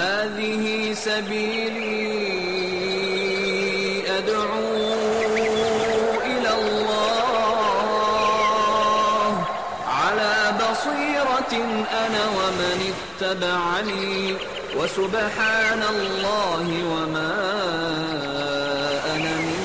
هذه سبيلي أدعو إلى الله على بصيرة أنا ومن اتبعني وسبحان الله وما أنا من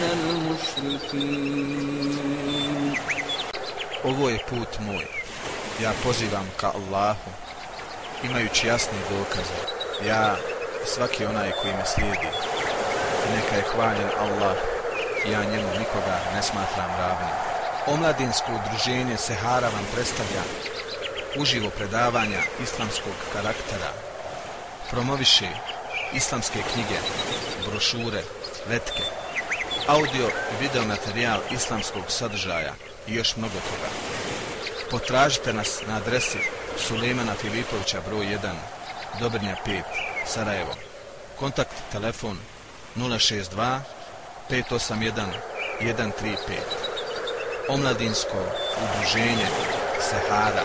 المشركين. Ovo je put moj. Ja pozivam ka Allahu, imajući jasne dokaze. Ja, svaki onaj koji me slijedi, neka je hvaljen Allah, ja njemu nikoga ne smatram ravnim. Omladinsko udruženje Sehara vam predstavlja uživo predavanja islamskog karaktera, promoviše islamske knjige, brošure, letke, audio i video materijal islamskog sadržaja i još mnogo toga. Potražite nas na adresi Sulejmana Filipovića broj 1, Dobrnja 5, Sarajevo. Kontakt telefon 062 581 135. Omladinsko udruženje Sehara.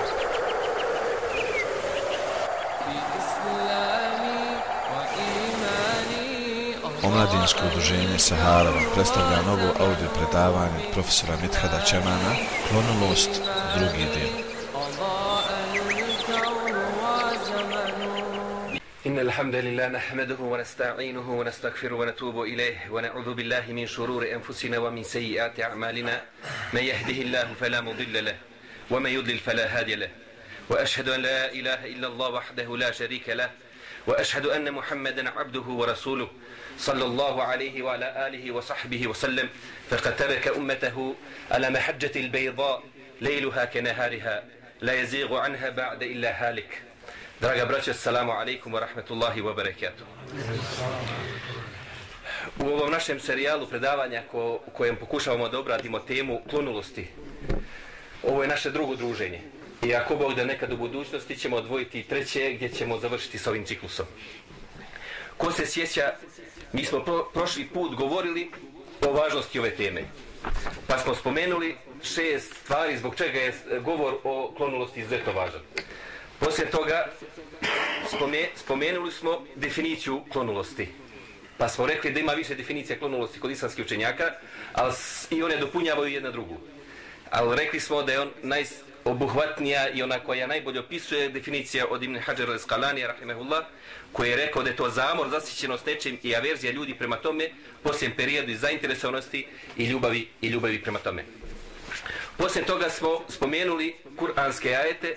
Omladinsko udruženje Sehara vam predstavlja novo audio predavanje profesora Mithada Čemana, Klonulost, drugi dio. إن الحمد لله نحمده ونستعينه ونستغفره ونتوب إليه ونعوذ بالله من شرور أنفسنا ومن سيئات أعمالنا من يهده الله فلا مضل له ومن يضلل فلا هادي له وأشهد أن لا إله إلا الله وحده لا شريك له وأشهد أن محمدا عبده ورسوله صلى الله عليه وعلى آله وصحبه وسلم فقد ترك أمته على محجة البيضاء ليلها كنهارها لا يزيغ عنها بعد إلا هالك. Draga braćo, assalamu alaikum wa rahmetullahi wa barakatuh. U ovom našem serijalu predavanja kojem pokušavamo da obradimo temu klonulosti, ovo je naše drugo druženje. I ako Bog da nekad u budućnosti ćemo odvojiti treće gdje ćemo završiti s ovim ciklusom. Ko se sjeća, mi smo prošli put govorili o važnosti ove teme. Pa smo spomenuli 6 stvari zbog čega je govor o klonulosti izuzetno važan. Poslije toga spomenuli smo definiciju klonulosti. Pa smo rekli da ima više definicija klonulosti kod islamskih učenjaka, ali i one dopunjavaju jedna drugu. Ali rekli smo da je on najobuhvatnija i ona koja najbolje opisuje definicija od Ibn Hajar al-Asqalanija, rahimehullah, koji je rekao da je to zamor, zasićenost nečim i averzija ljudi prema tome, poslije periodu zainteresovanosti i ljubavi prema tome. Poslije toga smo spomenuli kuranske ajete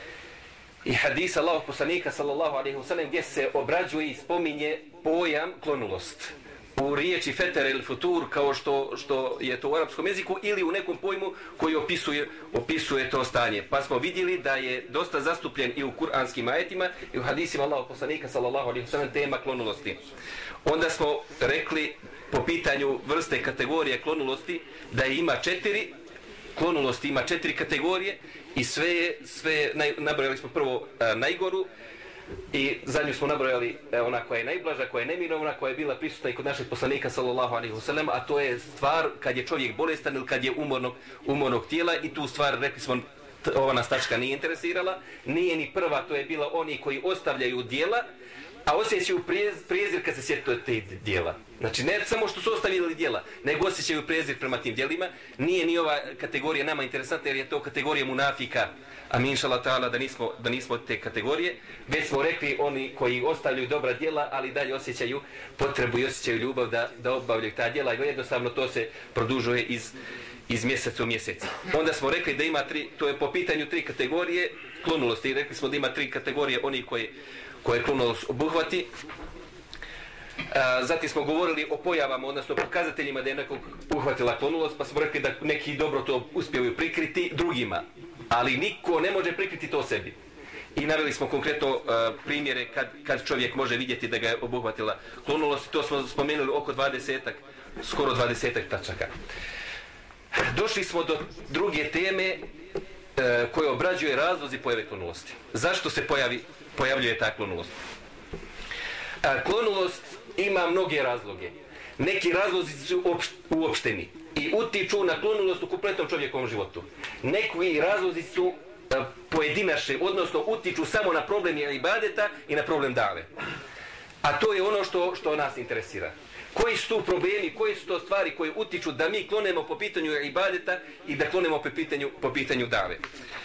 i hadis Allahog poslanika sallallahu alejhi ve sellem gdje se obrađuje i spominje pojam klonulost. U riječi feter il futur, kao što je to u arapskom jeziku, ili u nekom pojmu koji opisuje to stanje. Pa smo vidjeli da je dosta zastupljen i u kuranskim ajetima i u hadisima Allahog poslanika sallallahu alejhi ve sellem tema klonulosti. Onda smo rekli po pitanju vrste kategorije klonulosti da ima 4. Klonulosti ima 4 kategorije i sve nabrojali smo prvo najgoru i zadnju smo nabrojali ona koja je najblaža, koja je neminovna, koja je bila prisutna i kod našeg poslanika sallallahu alejhi ve sellem, a to je stvar kad je čovjek bolestan ili kad je umornog tijela i tu stvar rekli smo ova nas tačka nije interesirala, nije ni prva, to je bila oni koji ostavljaju djela, a osjećaju prezir kad se sjete te djela. Znači ne samo što su ostavili djela, nego osjećaju prezir prema tim djelima. Nije ni ova kategorija nama interesantna jer je to kategorija munafika, a mi inšallah ta'ala da nismo te kategorije. Već smo rekli oni koji ostavljaju dobra djela, ali dalje osjećaju potrebu i osjećaju ljubav da obavljaju ta djela i jednostavno to se produžuje iz mjeseca u mjesec. Onda smo rekli da ima 3, to je po pitanju 3 kategorije klonulosti i rekli smo da ima 3 kategorije oni koje klonulost obuhvati. Zatim smo govorili o pojavama, odnosno pokazateljima da je nekog uhvatila klonulost, pa smo rekli da neki dobro to uspijevaju prikriti drugima, ali niko ne može prikriti to sebi. I naveli smo konkretno primjere kad čovjek može vidjeti da ga je obuhvatila klonulost, to smo spomenuli oko 20-ak, skoro 20-ak tačaka. Došli smo do druge teme koja obrađuje razlozi pojave klonulosti. Zašto se pojavljuje ta klonulost? Klonulost ima mnoge razloge. Neki razlozi su uopšteni i utiču na klonulost u kompletnom čovjekovom životu. Neki razlozi su pojedinačni, odnosno utiču samo na problem ibadeta i na problem dave. A to je ono što nas interesira. Koji su tu problemi, koje su to stvari koje utiču da mi klonemo po pitanju ibadeta i da klonemo po pitanju dave.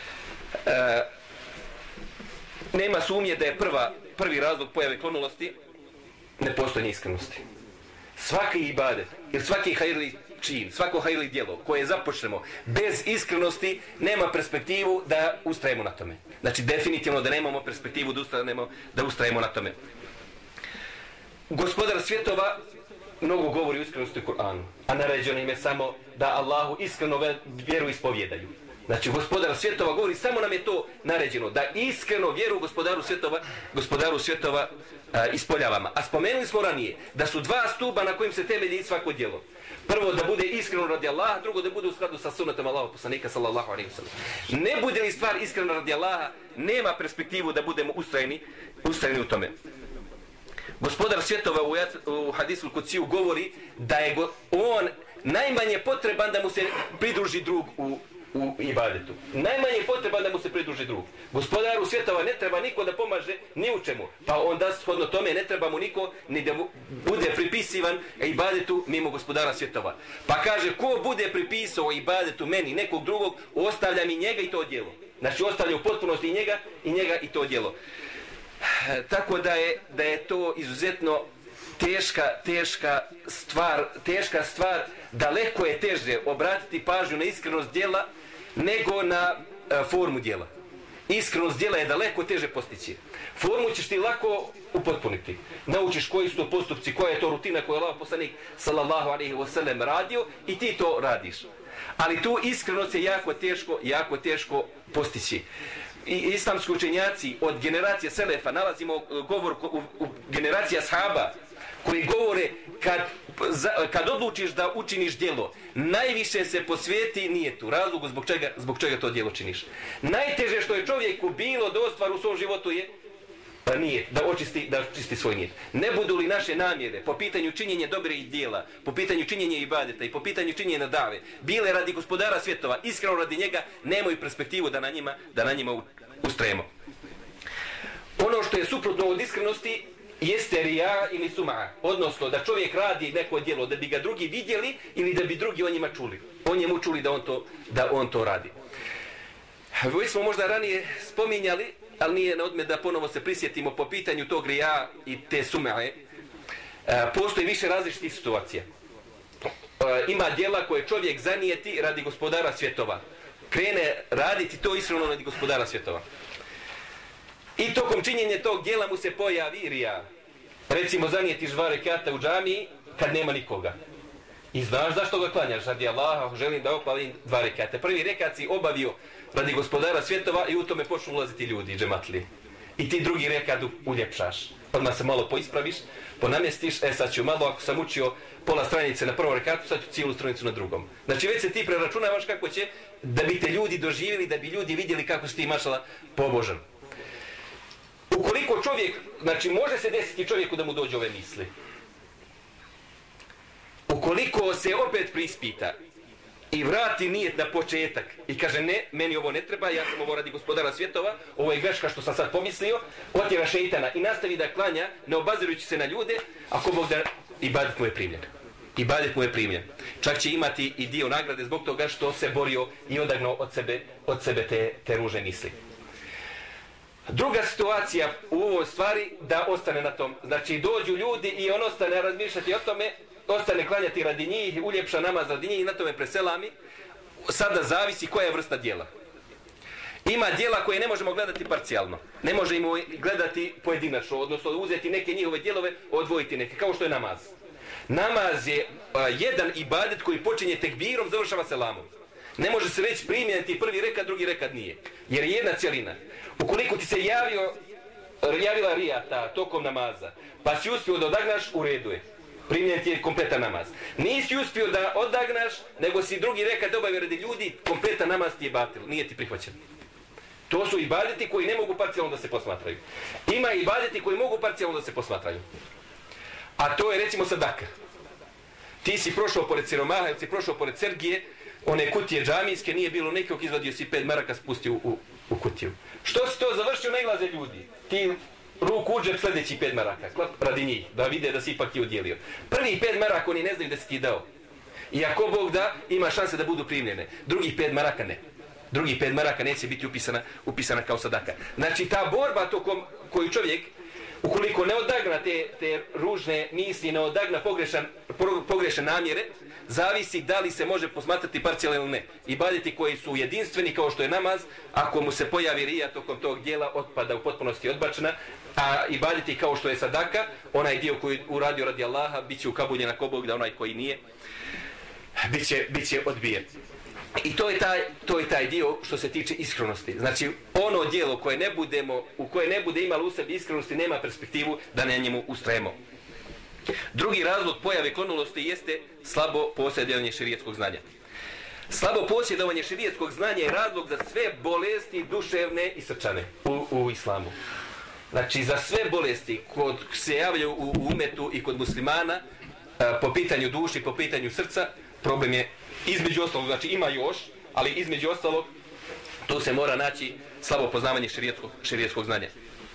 Nema sumnje da je prvi razlog pojave klonulosti nepostojanje iskrenosti. Svaki ibadet ili svaki hajrli čin, svako hajrli djelo koje započnemo bez iskrenosti nema perspektivu da ustrajemo na tome. Znači definitivno da nemamo perspektivu da ustrajemo na tome. Gospodar svjetova mnogo govori o iskrenosti u Kur'anu, a naređeno im je samo da Allahu iskreno vjeru ispovjedaju. Znači gospodar svjetova govori, samo nam je to naređeno, da iskreno vjeru gospodaru svjetova ispoljavamo. A spomenuli smo ranije da su dva stuba na kojim se temelji svako djelo. Prvo da bude iskreno radi Allaha, drugo da bude u skladu sa sunnetom Allahov poslanika sallallahu alejhi ve sellem. Ne bude li stvar iskreno radi Allaha, nema perspektivu da budemo ustrajni u tome. Gospodar svjetova u hadisu Kudsiju govori da je on najmanje potreban da mu se pridruži drug u ibadetu. Najmanje potreban da mu se pridruži drug. Gospodaru svjetova ne treba niko da pomaže ni u čemu. Pa onda shodno tome ne treba mu niko ni da bude pripisivan ibadetu mimo gospodara svjetova. Pa kaže, ko bude pripisao ibadetu meni nekog drugog, ostavlja mi njega i to djelo. Znači ostavlja u potpunosti i njega i to djelo. Tako da je to izuzetno teška stvar, daleko je teže obratiti pažnju na iskrenost djela nego na formu djela. Iskrenost djela je daleko teže postići. Formu ćeš ti lako upotpuniti. Naučiš koji su to postupci, koja je to rutina koju je Allah poslanik sallallahu alejhi ve sellem radio i ti to radiš. Ali tu iskrenost je jako teško postići. I islamski učenjaci od generacije selefa nalazimo govor u generaciji ashaba koji govore kad odlučiš da učiniš djelo, najviše se posvijeti nijetu, razlogu zbog čega to djelo činiš. Najteže što je čovjeku bilo da ostvari u svom životu je nijet, da očisti svoj nijet. Ne budu li naše namjere po pitanju činjenja dobrih djela, po pitanju činjenja ibadeta i po pitanju činjenja dave, bile radi gospodara svjetova, iskreno radi njega, nemaju perspektivu da na njima ustrajemo. Ono što je suprotno od iskrenosti jeste rija ili suma, odnosno da čovjek radi neko djelo da bi ga drugi vidjeli ili da bi drugi o njemu čuli da on to radi. Vi smo možda ranije spominjali, ali nije na odmet da ponovo se prisjetimo po pitanju tog rija i te sume. Postoji više različitih situacija. Ima djela koje čovjek zanijeti radi gospodara svjetova. Krene raditi to iskreno radi gospodara svjetova. I tokom činjenja tog djela mu se pojavi rija. Recimo zanijetiš 2 rekata u džamiji kad nema nikoga. I znaš zašto ga klanjaš? Radi Allaha, želim da opalim 2 rekate. Prvi rekat si obavio radi gospodara svjetova i u tome počnu ulaziti ljudi, džematli. I ti drugi rekat uljepšaš. Odmah se malo poispraviš, ponamjestiš, sad ću malo, ako sam učio pola stranice na prvom rekatu, sad ću cijelu stranicu na drugom. Znači već se ti preračunavaš kako će, da bi te ljudi doživjeli, da bi ljudi vidjeli kako si ti mašala pobožan. Ukoliko čovjek, znači može se desiti čovjeku da mu dođe ove misli. Ukoliko se opet prispita i vrati nijet na početak i kaže ne, meni ovo ne treba, ja sam ovo radi gospodara svjetova, ovo je greška što sam sad pomislio, otjera šeitana i nastavi da klanja, ne obazirujući se na ljude, ako Bog da ibadet mu je primljen. Ibadet mu je primljen. Čak će imati i dio nagrade zbog toga što se borio i odagnuo od sebe te ružne misli. Druga situacija u ovoj stvari da ostane na tom. Znači dođu ljudi i on ostane razmišljati o tome, ostane klanjati radi njih, uljepša namaz radi njih i na tome preselami. Sada zavisi koja je vrsta djela. Ima djela koje ne možemo gledati parcijalno. Ne možemo gledati pojedinačno, odnosno uzeti neke njihove djelove, odvojiti neke, kao što je namaz. Namaz je jedan ibadet koji počinje tekbirom, završava selamom. Ne može se reći primjeniti prvi rekat, drugi rekat nije. Jer je jedna cjelina. Ukoliko ti se javila rijata tokom namaza, pa si uspio da odagnaš, u redu je. Primljen ti je kompletan namaz. Nisi uspio da odagnaš, nego si drugi rekat obavio radi ljudi, kompletan namaz ti je batil, nije ti prihvaćen. To su ibadeti koji ne mogu parcijalno da se posmatraju. Ima ibadeti koji mogu parcijalno da se posmatraju. A to je recimo sadaka. Ti si prošao pored siromaha ili si prošao pored Sergije, one kutije džamijske, nije bilo nekog, izvadio si 5 maraka, spustio u kutiju. Što si to završio, najlaze ljudi. Ti ruku u džep sljedeći 5 maraka, radi njih, da vide da si ipak ti udjelio. Prvi 5 maraka oni ne znaju da si ti dao. I ako Bog da, ima šanse da budu primljene. Drugih 5 maraka ne. Drugih 5 maraka neće biti upisana kao sadaka. Znači ta borba koju čovjek, ukoliko ne odagna te ružne misli, ne odagna pogrešne namjere, zavisi da li se može posmatrati parcijalno ili ne. Ibadeti koji su jedinstveni kao što je namaz, ako mu se pojavi rija tokom tog dijela, otpada u potpunosti odbačena, a ibadeti kao što je sadaka, onaj dio koji uradio radi Allaha, bit će ukabuljen ako Bog da, onaj koji nije, bit će odbijen. I to je taj dio što se tiče iskrenosti. Znači, ono djelo u koje ne bude imalo u sebi iskrenosti, nema perspektivu da na njemu ustrajemo. Drugi razlog pojave klonulosti jeste slabo posjedovanje šerijetskog znanja. Slabo posjedovanje šerijetskog znanja je razlog za sve bolesti duševne i srčane u islamu. Znači, za sve bolesti koje se javljaju u umetu i kod muslimana, po pitanju duši, po pitanju srca, problem je između ostalog, znači ima još, ali između ostalog tu se mora naći slabo poznavanje šerijetskog znanja.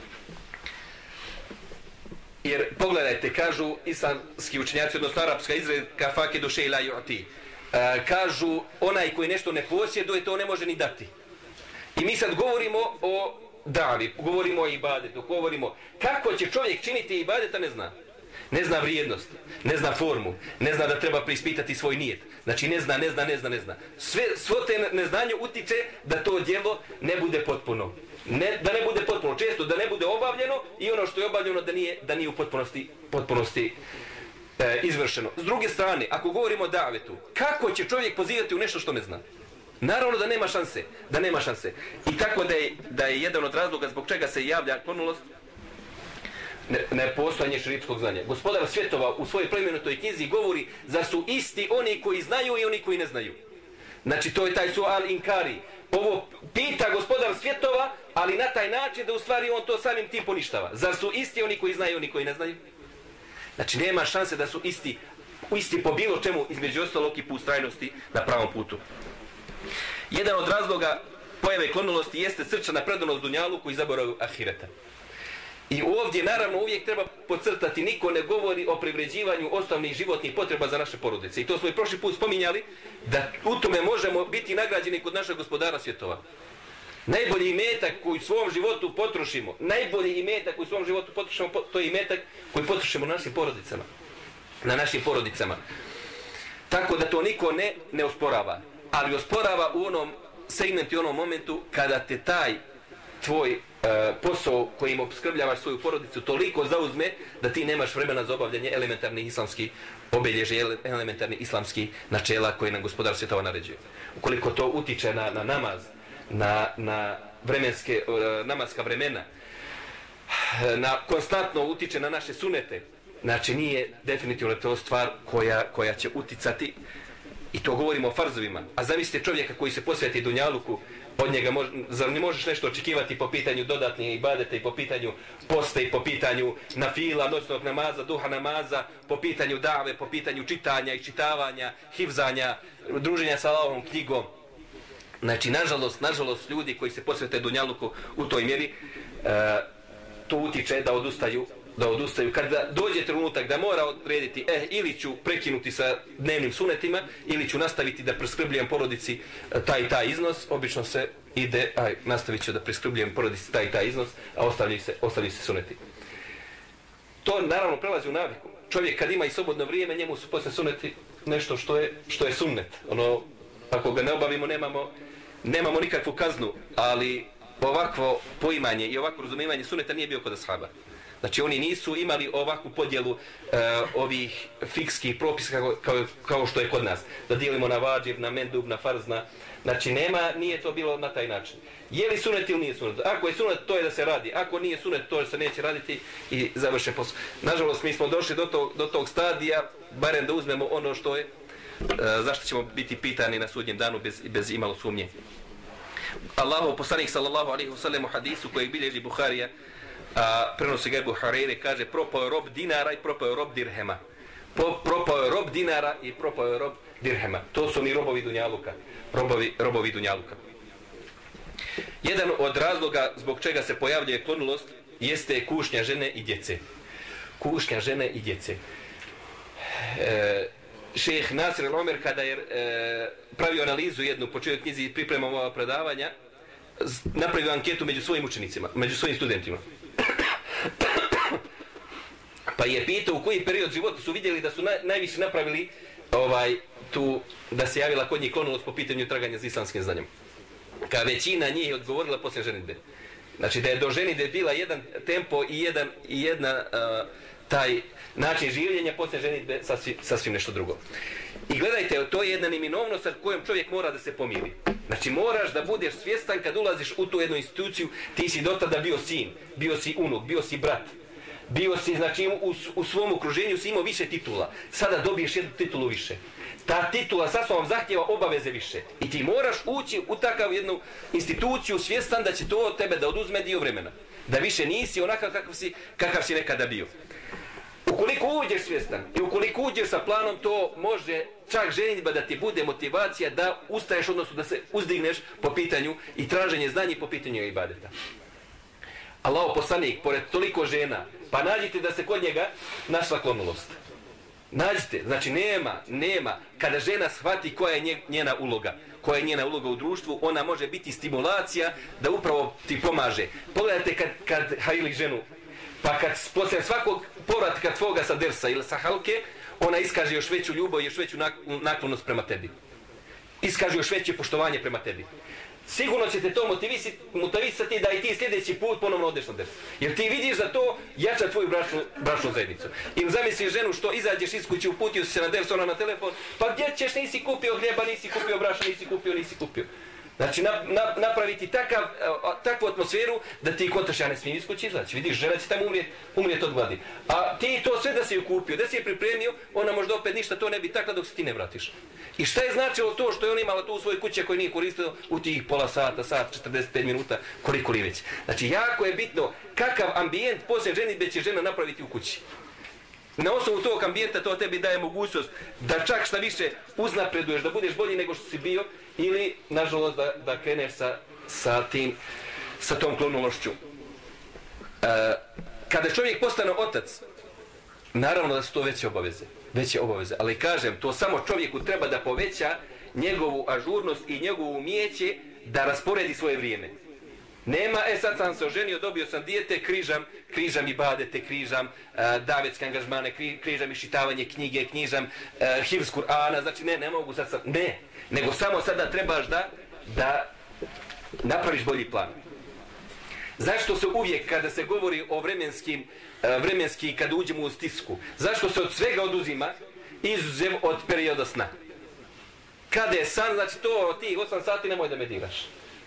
Jer pogledajte, kažu islamski učenjaci, odnosno arapska izreka fakidu šej la yu'ti. Kažu, onaj koji nešto ne posjeduje, to ne može ni dati. I mi sad govorimo o davi, govorimo o ibadetu, govorimo kako će čovjek činiti ibadeta, ne zna. Ne zna vrijednost, ne zna formu, ne zna da treba preispitati svoj nijet. Znači ne zna. Svo te neznanje utiče da to djelo ne bude potpuno. Da ne bude potpuno, često da ne bude obavljeno i ono što je obavljeno da nije u potpunosti izvršeno. S druge strane, ako govorimo o davetu, kako će čovjek pozivati u nešto što ne zna? Naravno da nema šanse. I tako da je jedan od razloga zbog čega se javlja klonulost, nepostojanje šerijetskog znanja. Gospodar svjetova u svojoj plemenitoj knjizi govori da su isti oni koji znaju i oni koji ne znaju. Znači to je taj sual inkari. Ovo pita gospodar svjetova, ali na taj način da u stvari on to samim tim poništava. Zar su isti oni koji znaju i oni koji ne znaju? Znači nema šanse da su isti po bilo čemu, između ostalog i po ustrajnosti na pravom putu. Jedan od razloga pojave klonulosti jeste srčana predanost dunjaluku i zaboravu ahireta. I ovdje naravno uvijek treba podcrtati, niko ne govori o privređivanju osnovnih životnih potreba za naše porodice. I to smo i prošli put spominjali, da u tome možemo biti nagrađeni kod našeg gospodara svjetova. Najbolji imetak koji u svom životu potrošimo, to je imetak koji potrošimo na našim porodicama. Tako da to niko ne osporava. Ali osporava u onom segmentu i onom momentu kada te taj tvoj posao kojim opskrbljavaš svoju porodicu toliko zauzme da ti nemaš vremena za obavljanje elementarnih islamskih obilježja, elementarnih islamskih načela koje nam gospodar svjetova naređuje. Ukoliko to utiče na namaz, na namazska vremena, konstantno utiče na naše sunete, znači nije definitivno to stvar koja će uticati. I to govorimo o farzovima. A zamislite čovjeka koji se posveti dunjaluku, od njega zar ne možeš nešto očekivati po pitanju dodatnih ibadeta i po pitanju posta i po pitanju nafila, noćnog namaza, duha namaza, po pitanju dave, po pitanju čitanja i čitavanja, hifzanja, druženja sa Allahovom knjigom. Znači, nažalost, ljudi koji se posvete dunjaluku u toj mjeri, to utiče da odustaju. Kada dođe trenutak da mora odrediti, ili ću prekinuti sa dnevnim sunetima, ili ću nastaviti da preskrbljujem porodici taj iznos, obično se ide, nastavit ću da preskrbljujem porodici taj iznos, a ostavljaju se suneti. To naravno prelazi u naviku. Čovjek kad ima i slobodno vrijeme, njemu su posle suneti nešto što je sunnet. Ako ga ne obavimo, nemamo nikakvu kaznu, ali ovakvo poimanje i ovakvo razumijevanje suneta nije bio kod ashaba. Znači oni nisu imali ovakvu podjelu ovih fikskih propisa kao što je kod nas. Da dijelimo na vađib, na mendub, na farz, znači nije to bilo na taj način. Je li sunet ili nije sunet? Ako je sunet, to je da se radi. Ako nije sunet, to se neće raditi i završe posao. Nažalost, mi smo došli do tog stadija, barem da uzmemo ono što je, zašto ćemo biti pitani na sudnjem danu bez imalo sumnje. Allahov poslanik sallallahu alejhi ve sellem u hadisu kojeg bilježi Buharija, prenosi ga Ebu Hurajre, kaže propao je rob dinara i propao je rob dirhema. Propao je rob dinara i propao je rob dirhema. To su ni robovi dunjaluka. Jedan od razloga zbog čega se pojavljuje klonulost jeste kušnja žene i djece. Kušnja žene i djece. Šejh Nasir al-Omer kada je pravio analizu jednu po čijoj knjizi pripremom ova predavanja, napravio anketu među svojim učenicima, među svojim studentima. Pa je pitao u koji period života su vidjeli da su najviše napravili da se javila kod njih klonulost po pitanju traganja za islamskim znanjem. Ka većina njih je odgovorila poslije ženidbe. Znači da je do ženidbe bila jedan tempo i jedna taj način življenja, poslije ženidbe sasvim nešto drugo. I gledajte, to je jedna neminovnost sa kojom čovjek mora da se pomiri. Znači moraš da budeš svjestan kad ulaziš u tu jednu instituciju, ti si do tada bio sin, bio si unuk, bio si brat, bio si, znači u svom okruženju si imao više titula, sada dobiješ jednu titulu više. Ta titula sa sobom zahtjeva obaveze više. I ti moraš ući u takav jednu instituciju svjestan da će to od tebe da oduzme dio vremena. Da više nisi onakav kakav si nekada bio. Ukoliko uđeš svjestan i ukoliko uđeš sa planom, to može čak ženidba da ti bude motivacija da ustaješ, odnosno da se uzdigneš po pitanju i traženje znanja i po pitanju ibadeta. Allahov poslanik, pored toliko žena, pa nađite da se kod njega našla klonulost. Nađite, znači nema, kada žena shvati koja je njena uloga u društvu, ona može biti stimulacija da upravo ti pomaže. Pogledajte kad hajili ženu, pa kad poslije svakog povratka tvoga sa dersa ili sa halke, ona iskaže još veću ljubav i još veću naklonost prema tebi. Iskaže još veće poštovanje prema tebi. Sigurno će te to motivisati da i ti sljedeći put ponovno odeš na ders. Jer ti vidiš da to jača tvoju bračnu zajednicu. Ili zamisliš ženu što izađeš iz kuće, uputio si se na ders, ona na telefon, pa gdje ćeš, nisi kupio hljeba, nisi kupio brašna, nisi kupio. Znači napraviti takvu atmosferu da ti kontaš, ja ne smijem iz kuće izaći. Vidiš, žena će tamo umrijeti od gladi. A ti to sve da si ju kupio, da si je pripremio, ona možda opet ništa to ne bi takla dok se ti ne vratiš. I šta je značilo to što je ona imala tu u svojoj kući koju nije koristila u tih pola sata, sat, 45 minuta, koliko li već. Znači jako je bitno kakav ambijent poslije ženidbe će žena napraviti u kući. Na osnovu tog ambijenta to tebi daje mogućnost da čak šta više uznapreduješ, da budeš bolji nego što si bio, ili nažalost da kreneš sa tom klonulošću. Kada čovjek postane otac, naravno da su to veće obaveze, ali kažem, to samo čovjeku treba da poveća njegovu ažurnost i njegovo umijeće da rasporedi svoje vrijeme. Nema, sad sam se oženio, dobio sam dijete, križam ibadete, križam davetske angažmane, križam iščitavanje knjige, knjižam hifz Kur'ana, znači ne mogu sad, nego samo sada trebaš da napraviš bolji plan. Zašto se uvijek kada se govori o vremenski kada uđemo u stisku, zašto se od svega oduzima izuzev od perioda sna? Kada je san, znači to tih 8 sati nemoj da mediraš.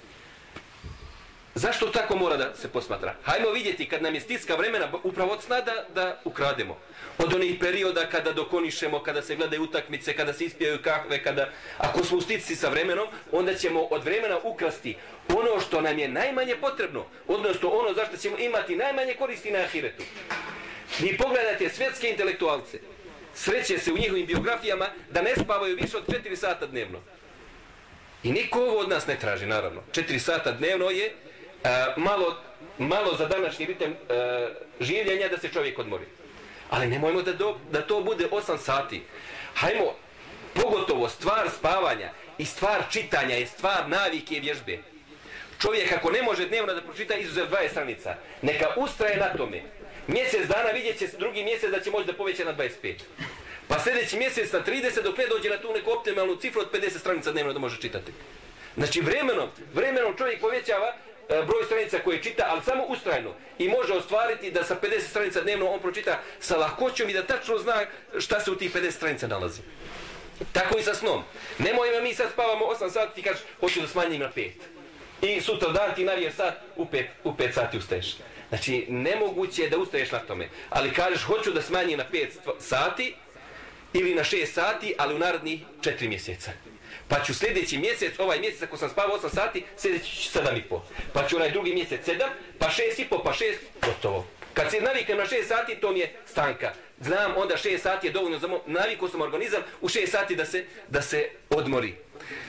Zašto tako mora da se posmatra? Hajmo vidjeti kad nam je stiska vremena upravo od sna da ukrademo. Od onih perioda kada dokonišemo, kada se gledaju utakmice, kada se ispijaju kahve, ako smo u stisci sa vremenom, onda ćemo od vremena ukrasti ono što nam je najmanje potrebno, odnosno ono zašto ćemo imati najmanje koristi na ahiretu. Vi pogledajte svjetske intelektualce, sreće se u njihovim biografijama da ne spavaju više od 4 sata dnevno. I niko ovo od nas ne traži, naravno. 4 sata dnevno je malo za današnji ritem življenja da se čovjek odmori. Ali nemojmo da to bude 8 sati. Hajmo, pogotovo stvar spavanja i stvar čitanja je stvar navike i vježbe. Čovjek ako ne može dnevno da pročita izuzev 20 stranica, neka ustraje na tome. Mjesec dana vidjet će drugi mjesec da će moći da poveća na 25. Pa sljedeći mjesec na 30 dok ne dođe na tu neku optimalnu cifru od 50 stranica dnevno da može čitati. Znači vremenom čovjek povećava broj stranica koje čita, ali samo ustrajno. I može ostvariti da sa 50 stranica dnevno on pročita sa lahkoćom i da tačno zna šta se u tih 50 stranica nalazi. Tako i sa snom. Nemojmo mi sad spavamo 8 sati, ti kažeš hoću da smanjim na 5. I sutra dan ti naviješ sat, u 5 sati ustaješ. Znači nemoguće je da ustaješ na tome. Ali kažeš hoću da smanjim na 5 sati ili na 6 sati, ali u narednih 4 mjeseca. Pa ću sljedeći mjesec, ovaj mjesec ako sam spavao 8 sati, sljedeći ću 7,5. Pa ću onaj drugi mjesec 7, pa 6,5, pa 6, gotovo. Kad se naviknem na 6 sati, to mi je stanka. Znam, onda 6 sati je dovoljno za navikao sam organizam u 6 sati da se odmori.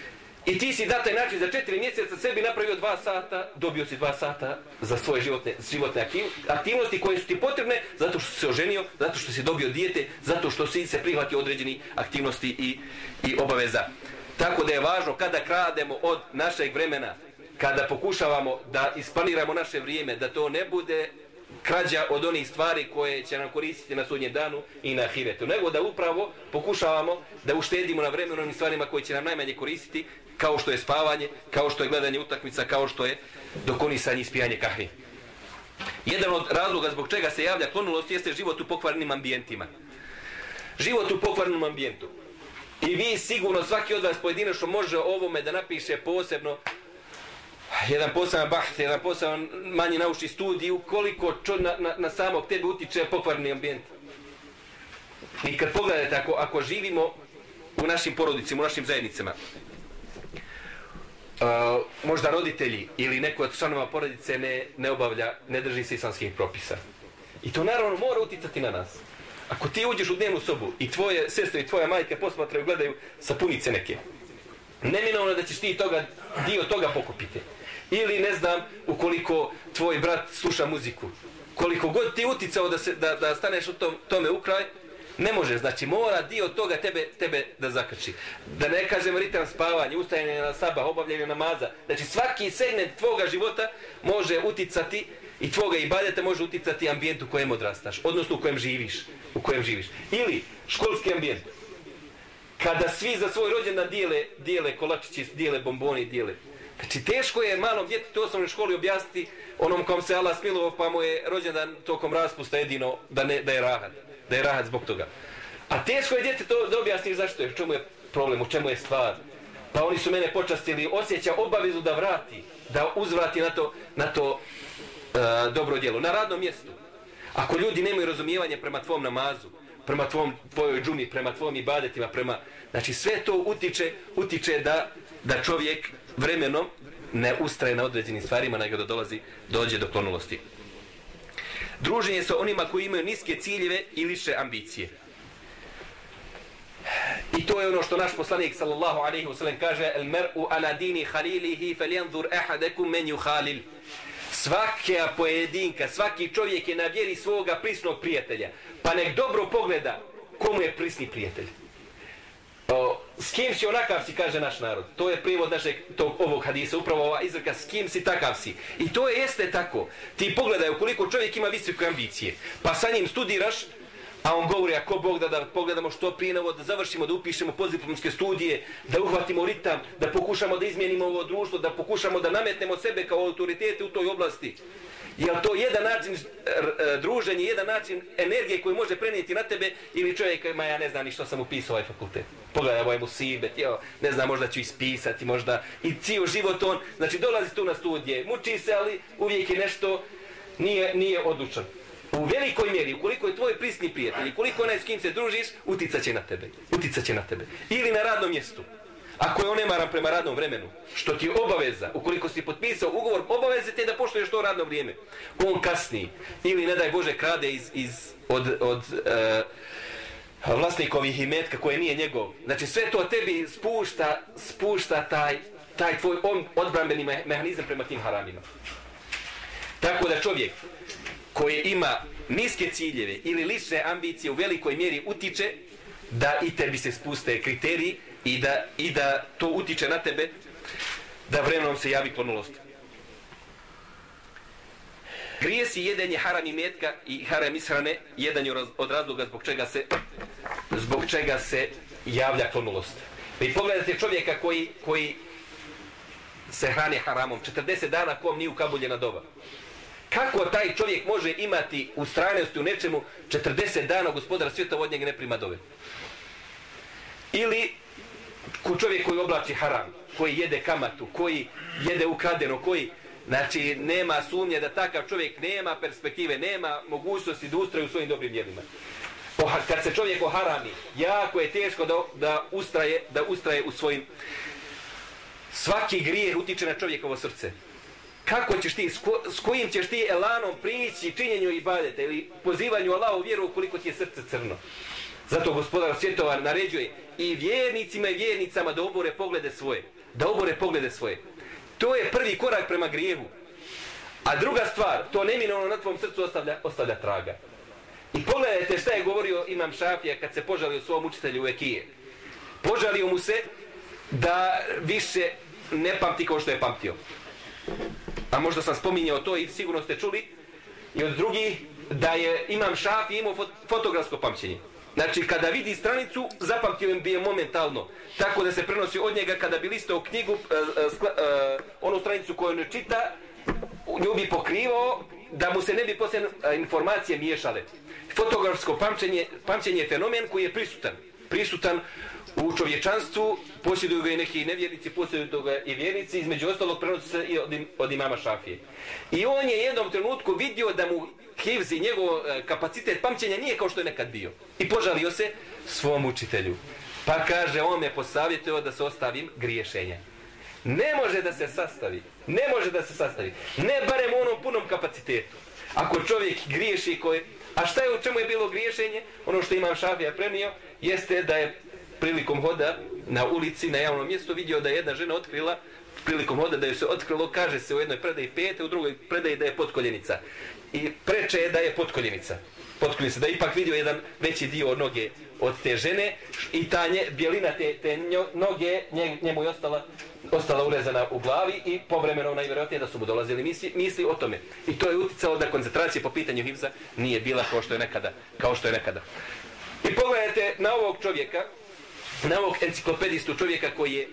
I ti si da taj način za 4 mjeseca sebi napravio 2 sata, dobio si 2 sata za svoje životne aktivnosti koje su ti potrebne zato što si se oženio, zato što si dobio dijete, zato što si se prihvatio određeni aktivnosti i obaveza. Tako da je važno kada krademo od našeg vremena, kada pokušavamo da isplaniramo naše vrijeme, da to ne bude krađa od onih stvari koje će nam koristiti na sudnjem danu i na ahiretu, nego da upravo pokušavamo da uštedimo na vremenu onim stvarima koje će nam najmanje koristiti, kao što je spavanje, kao što je gledanje utakmica, kao što je dokonisanje i ispijanje kahve. Jedan od razloga zbog čega se javlja klonulost jeste život u pokvarenim ambijentima. Život u pokvarenom ambijentu. I vi sigurno, svaki od vas pojedinačno može ovome da napiše posebno jedan poseban bahth, jedan poseban manji naučni studij, koliko na samog tebe utiče pokvareni ambijent. I kad pogledate, ako živimo u našim porodicima, u našim zajednicama, možda roditelji ili neko od članova porodice ne drži se islamskih propisa. I to naravno mora uticati na nas. Ako ti uđeš u dnevnu sobu i tvoje sestre i tvoja majka posmatraju, gledaju sapunice neke, neminovno da ćeš ti dio toga pokupiti. Ili ne znam, ukoliko tvoj brat sluša muziku, koliko god ti uticao da staneš u tome u kraj, ne može, znači mora dio toga tebe da zakači. Da ne kažem ritam spavanja, ustajanje na sabah, obavljanje namaza. Znači svaki segment tvoga života može uticati i tvoga ibadeta može uticati ambijent u kojem odrastaš, odnosno u kojem živiš. Ili školski ambijent. Kada svi za svoj rođendan dijele kolačići, dijele bomboni, dijele. Znači teško je malom djetetu u osnovnoj školi objasniti onom kom se Allah smilovao pa mu je rođendan tokom raspusta jedino da je rahat zbog toga. A teško je djete to da objasniš zašto je, u čemu je problem, u čemu je stvar. Pa oni su mene počastili, osjeća obavezu da uzvrati na to dobro djelo. Na radnom mjestu. Ako ljudi nemaju razumijevanje prema tvom namazu, prema tvojoj džumi, prema tvojim ibadetima, znači sve to utiče da čovjek vremenom ne ustraje na određenim stvarima, nego da dođe do klonulosti. Druženje sa onima koji imaju niske ciljeve i više ambicije. I to je ono što naš poslanik sallallahu alejhi ve sellem kaže: "El mer'u ala dini khalilihi falyanzur ahadukum man yukhalil." Svaka pojedinka, svaki čovjek je na vjeri svoga prisnog prijatelja. Pa nek dobro pogleda komu je prisni prijatelj. S kim si onakav si, kaže naš narod. To je prijevod ovog hadisa, upravo ova izreka, s kim si takav si. I to jeste tako. Ti pogledaj, ukoliko čovjek ima visoke ambicije, pa sa njim studiraš, a on govori, ako Bog da pogledamo što prije novo, da završimo, da upišemo postdiplomske studije, da uhvatimo ritam, da pokušamo da izmijenimo ovo društvo, da pokušamo da nametnemo sebe kao autoritete u toj oblasti. Je li to jedan način druženja, jedan način energije koju može prenijeti na tebe, ili čovjek ima, ja ne znam ni što sam upisao ovaj fakultet. Pogledaj, ovo je musibet, ne znam, možda ću ispisati, možda i cijel život on, znači dolazi tu na studije, muči se, ali uvijek je nešto, nije odlučan. U velikoj mjeri, ukoliko je tvoj prisni prijatelj, ukoliko onaj s kim se družiš, uticat će na tebe. Ili na radnom mjestu. Ako je on nemaran prema radnom vremenu, što ti je obaveza, ukoliko si potpisao ugovor, obaveze te da poštuješ to radno vrijeme. On kasni, ili ne daj Bože krade od vlasnikovih imetka koje nije njegov. Znači sve to tebi spušta taj tvoj odbrambeni mehanizam prema tim haramima. Tako da čovjek koji ima niske ciljeve ili lične ambicije u velikoj mjeri utiče da i tebi se spuste kriteriji i da to utiče na tebe da vremenom se javi klonulost. Grijesi, jedenje haram imetka i haram ishrane jedan je od razloga zbog čega se javlja klonulost. Vi pogledajte čovjeka koji se hrani haramom, 40 dana kom nije ukabuljena doba. Kako taj čovjek može imati ustrajnost u nečemu 40 dana Gospodar svijeta od njega ne prima dove? Ili čovjek koji oblači haram, koji jede kamatu, koji jede ukradeno, znači nema sumnje da takav čovjek nema perspektive, nema mogućnosti da ustraje u svojim dobrim djelima. Kad se čovjek oharami, jako je teško da ustraje u svojim. Svaki grijeh utiče na čovjekovo srce. Kako ćeš ti, s kojim ćeš ti elanom prići činjenju ibadeta ili pozivanju Allahu vjeru ukoliko ti je srce crno? Zato Gospodar svjetova naređuje i vjernicima i vjernicama da obore poglede svoje, da obore poglede svoje. To je prvi korak prema grijehu. A druga stvar, to neminovno na tvom srcu ostavlja traga. I pogledajte šta je govorio Imam Šafija kad se požalio svom učitelju u Ekije. Požalio mu se da više ne pamti kao što je pamtio. A možda sam spominjao to i sigurno ste čuli i od drugih da je Imam Šafija imao fotografsko pamćenje. Znači, kada vidi stranicu, zapamtio bi je momentalno. Tako da se prenosi od njega kada bi listao knjigu, onu stranicu koju ne čita, nju bi pokrivao da mu se ne bi poslije informacije miješale. Fotografsko pamćenje je fenomen koji je prisutan u čovječanstvu, posjeduju ga i neki nevjernici, posjeduju ga i vjernici, između ostalog prenosi se i od Imama Šafije. I on je jednom trenutku vidio da mu hifz i njegov kapacitet pamćenja nije kao što je nekad bio. I požalio se svom učitelju. Pa kaže, on me posavjetio da se ostavim griješenja. Ne može da se sastavi. Ne barem u onom punom kapacitetu. Ako čovjek griješi A šta je, u čemu je bilo griješenje? Ono što Imam Šafija prenio jeste da je prilikom hoda na ulici, na javnom mjestu vidio da je jedna žena otkrila, prilikom hoda da ju se otkrilo, kaže se u jednoj predaji pete, u drugoj predaji da je potkoljenica. I preče je da je potkoljenica. Da je ipak vidio jedan veći dio noge od te žene i ta bjelina te noge njemu je ostala urezana u glavi i povremeno najvjerojatnije da su mu dolazili misli o tome. I to je uticalo da koncentracija po pitanju hifza nije bila kao što je nekada. I pogledajte na ovog čovjeka, na ovog enciklopedistu čovjeka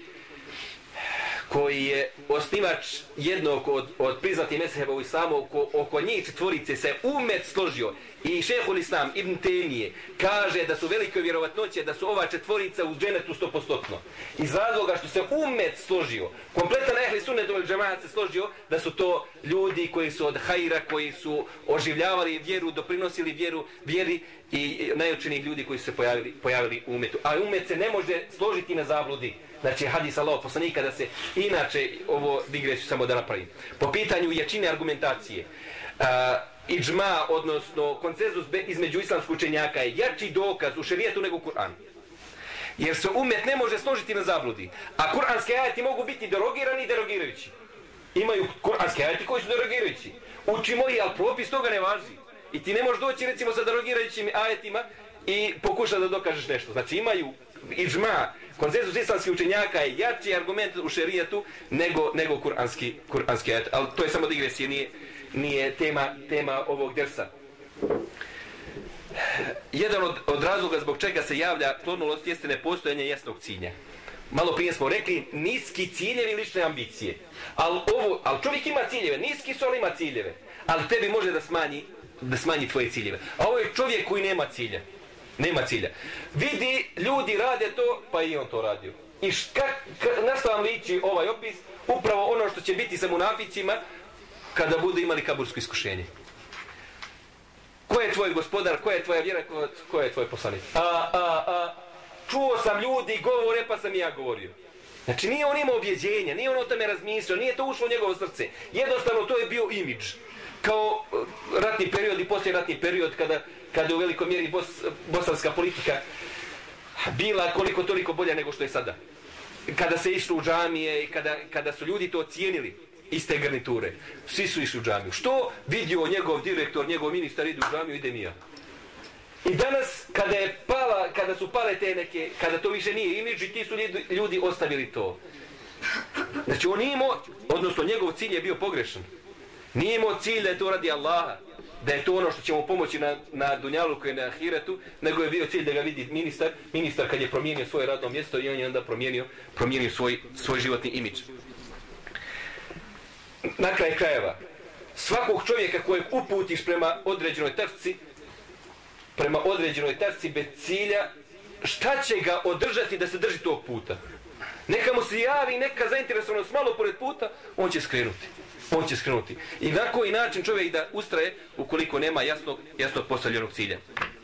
koji je osnivač jednog od priznatih mezheba u islamu, oko njih četvorice se umet složio. I Šejhul Islam Ibn Temije kaže da su velike vjerovatnoće da su ova četvorica u dženetu 100%. Iz razloga što se umet složio, kompletan ehli sunnet vel džemaat se složio da su to ljudi koji su od hajra, koji su oživljavali vjeru, doprinosili vjeri i najučenijih ljudi koji su se pojavili u umetu. A umet se ne može složiti na zabludi. Znači hadis Allahov poslanika da se inače, ovo digresiju samo da napravim. Po pitanju jačine argumentacije, idžma, odnosno konsenzus između islamskih učenjaka je jači dokaz u šerijetu nego Kur'an. Jer se umet ne može složiti na zabludi. A kur'anski ajeti mogu biti derogirani i derogirajući. Imaju kur'anski ajeti koji su derogirajući. Učimo ih, ali propis toga ne važi. I ti ne možeš doći recimo sa derogirajućim ajetima i pokušati da dokažeš nešto. Znači imaju idžma, konsenzus islamskih učenjaka je jači argument u šerijetu nego kur'anski ajet. Ali to je samo digresija, nije tema ovog dersa. Jedan od razloga zbog čega se javlja klonulost jeste nepostojanje jasnog cilja. Malo prije smo rekli niski ciljevi lične ambicije. Ali čovjek ima ciljeve, niski su, ali ima ciljeve. Ali tebi može da smanji tvoje ciljeve. A ovo je čovjek koji nema cilja. Vidi, ljudi rade to, pa i on to radio. I na što vam liči ovaj opis? Upravo ono što će biti sa munaficima kada budu imali kabursko iskušenje. Ko je tvoj gospodar, koja je tvoja vjera, ko je tvoj poslanik? Čuo sam ljudi govore, pa sam i ja govorio. Znači nije on imao objeđenja, nije on o tome razmišljao, nije to ušlo u njegovo srce. Jednostavno to je bio imidž. Kao ratni period i posljeratni period kada je u velikoj mjeri bosanska politika bila koliko toliko bolja nego što je sada. Kada se išlo u džamije i kada su ljudi to cijenili, iste garniture, svi su išli u džamiju. Što vidio njegov direktor, njegov ministar ide u džamiju, idem i ja. I danas kada su pale te neke, kada to više nije imidž i ti su ljudi ostavili to. Znači on nije imao, odnosno njegov cilj je bio pogrešan. Nije imao cilj da je to radi Allaha, da je to ono što će mu pomoći na dunjaluku i na ahiretu, nego je bio cilj da ga vidi ministar kad je promijenio svoje radno mjesto i on je onda promijenio svoj životni imidž. Na kraj krajeva, svakog čovjeka kojeg uputiš prema određenoj tačci bez cilja, šta će ga održati da se drži tog puta? Neka mu se javi neka zainteresovanost malo pored puta, on će skrenuti. I na koji način čovjek da ustraje ukoliko nema jasnog postavljenog cilja?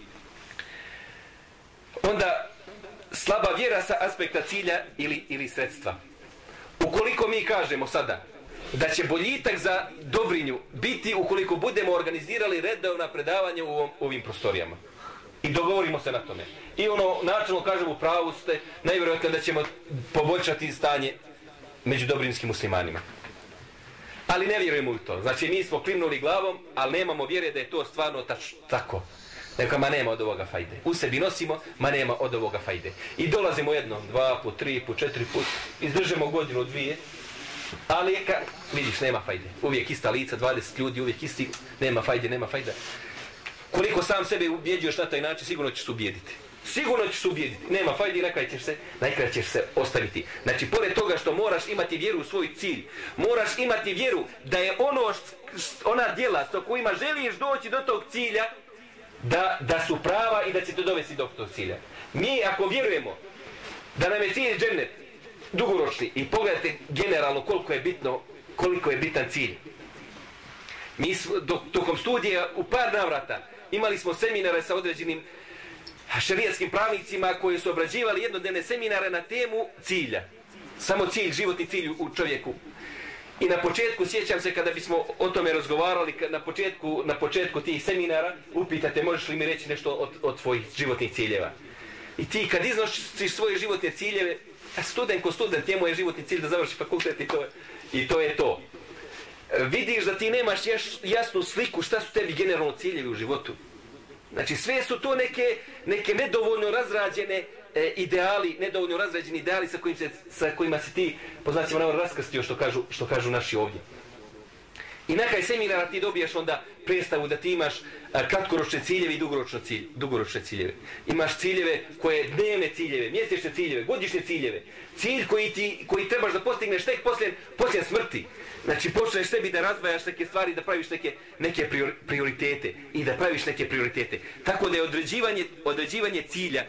Onda slaba vjera sa aspekta cilja ili sredstva. Ukoliko mi kažemo sada da će boljitak za Dobrinju biti ukoliko budemo organizirali redovna predavanja u ovim prostorijama. I dogovorimo se na tome. I načelno kažemo, u pravu ste, najvjerojatnije da ćemo poboljšati među dobrinskim muslimanima. Ali ne vjerujemo u to. Znači mi smo klimnuli glavom, ali nemamo vjere da je to stvarno tako. Neka ma nema od ovoga fajde. U sebi nosimo, ma nema od ovoga fajde. I dolazimo jednom, 2 put, 3 put, 4 put, izdržemo godinu, 2, ali vidiš, nema fajde. Uvijek ista lica, 20 ljudi, uvijek isti, nema fajde, nema fajda. Koliko sam sebe ubjeđuješ na taj način, sigurno ćeš se ubijediti. Sigurno ćeš se ubijediti. Nema fajde i najkraj ćeš se ostaviti. Znači, pored toga što moraš imati vjeru u svoj cilj, moraš imati vjeru da je ona djela sa kojima želiš doći do tog cilja, da su prava i da će te dovesti do tog cilja. Mi ako vjerujemo da nam je cilj džennet dugoročni i pogledajte generalno koliko je bitan cilj. Mi tokom studija u par navrata imali smo seminare sa određenim šerijatskim pravnicima koji su obrađivali jednodnevne seminare na temu cilja. Samo cilj, životni cilj u čovjeku. I na početku, sjećam se kada bismo o tome razgovarali, na početku tih seminara, upitate možeš li mi reći nešto od tvojih životnih ciljeva. I ti kad iznosiš svoje životne ciljeve, student ko student, njemu je životni cilj da završi fakultet i to je to. Vidiš da ti nemaš jasnu sliku šta su tebi generalno ciljevi u životu. Znači sve su to neke nedovoljno razrađene nedovoljno razrađeni ideali sa kojima si ti, po znacima navoda, raskrstio, što kažu naši ovdje. I na kraj seminara ti dobiješ onda predstavu da ti imaš kratkoročne ciljeve i dugoročne ciljeve. Imaš ciljeve koje dnevne ciljeve, mjesečne ciljeve, godišnje ciljeve. Cilj koji trebaš da postigneš tek poslije smrti. Znači počneš sebi da razdvajaš neke stvari, da praviš neke prioritete i da praviš neke prioritete. Tako da je određivanje cilja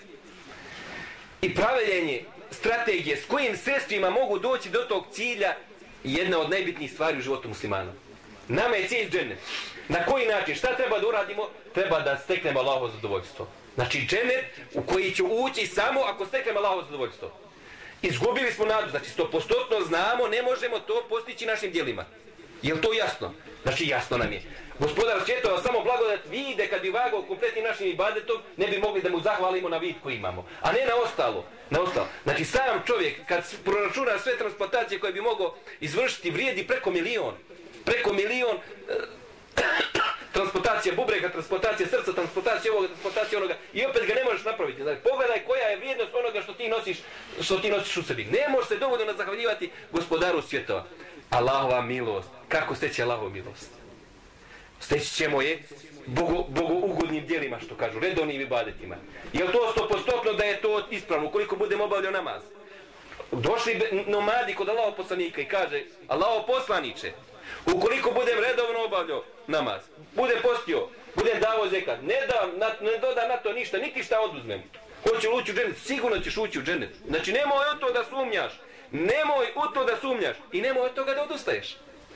i praviljenje strategije s kojim sredstvima mogu doći do tog cilja jedna od najbitnijih stvari u životu muslimana. Nama je cilj džennet. Na koji način? Šta treba da uradimo? Treba da steknemo Allahovo zadovoljstvo. Znači džennet u koji ću ući samo ako steknemo Allahovo zadovoljstvo. Izgubili smo nadu, znači 100% znamo, ne možemo to postići našim djelima. Je li to jasno? Znači jasno nam je. Gospodar svjetova samo blagodat vide kad bi vagao kompletnim našim ibadetom, ne bi mogli da mu zahvalimo na vid koji imamo. A ne na ostalo. Znači sam čovjek kad proračuna sve transplantacije koje bi mogao izvršiti vrijedi preko milion transplantacija bubrega, transplantacija srca, transplantacija ovoga, transplantacija onoga i opet ga ne možeš napraviti. Znači, pogledaj koja je vrijednost onoga što ti nosiš u sebi. Ne možeš se dovoljno zahvaljivati gospodaru svjetova. Allahova milost. Kako steći Allahovu milost? Steći ćemo je bogougodnim djelima, što kažu, redovnim ibadetima. Je li to 100% da je to ispravno ukoliko budemo obavljao namaz? Došli nomadi kod Allahov poslanika i kaže: Allahov poslaniče, ukoliko budem redovno obavljao namaz, budem postio, budem davo zekat, ne dodam na to ništa, niti šta oduzmem, hoće li ući u džennet? Sigurno ćeš ući u džennet. Znači nemoj od to da sumnjaš. Nemoj u to da sumnjaš i nemoj od toga da odustaješ.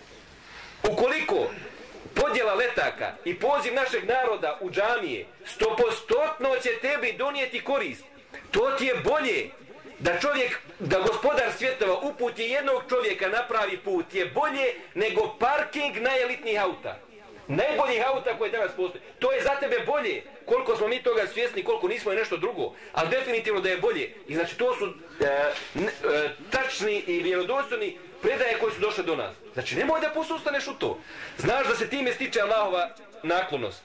Ukoliko podjela letaka i poziv našeg naroda u džamije 100% će tebi donijeti korist, to ti je bolje da gospodar svjetova uputi jednog čovjeka napravi put, je bolje nego parking najelitnijih auta. Najboljih auta koje danas postoje. To je za tebe bolje. Koliko smo mi toga svjesni, koliko nismo je nešto drugo. Ali definitivno da je bolje. I znači to su tačni i vjerodostojni predaje koji su došle do nas. Znači nemoj da posustaneš u to. Znaš da se time stiče Allahova naklonost.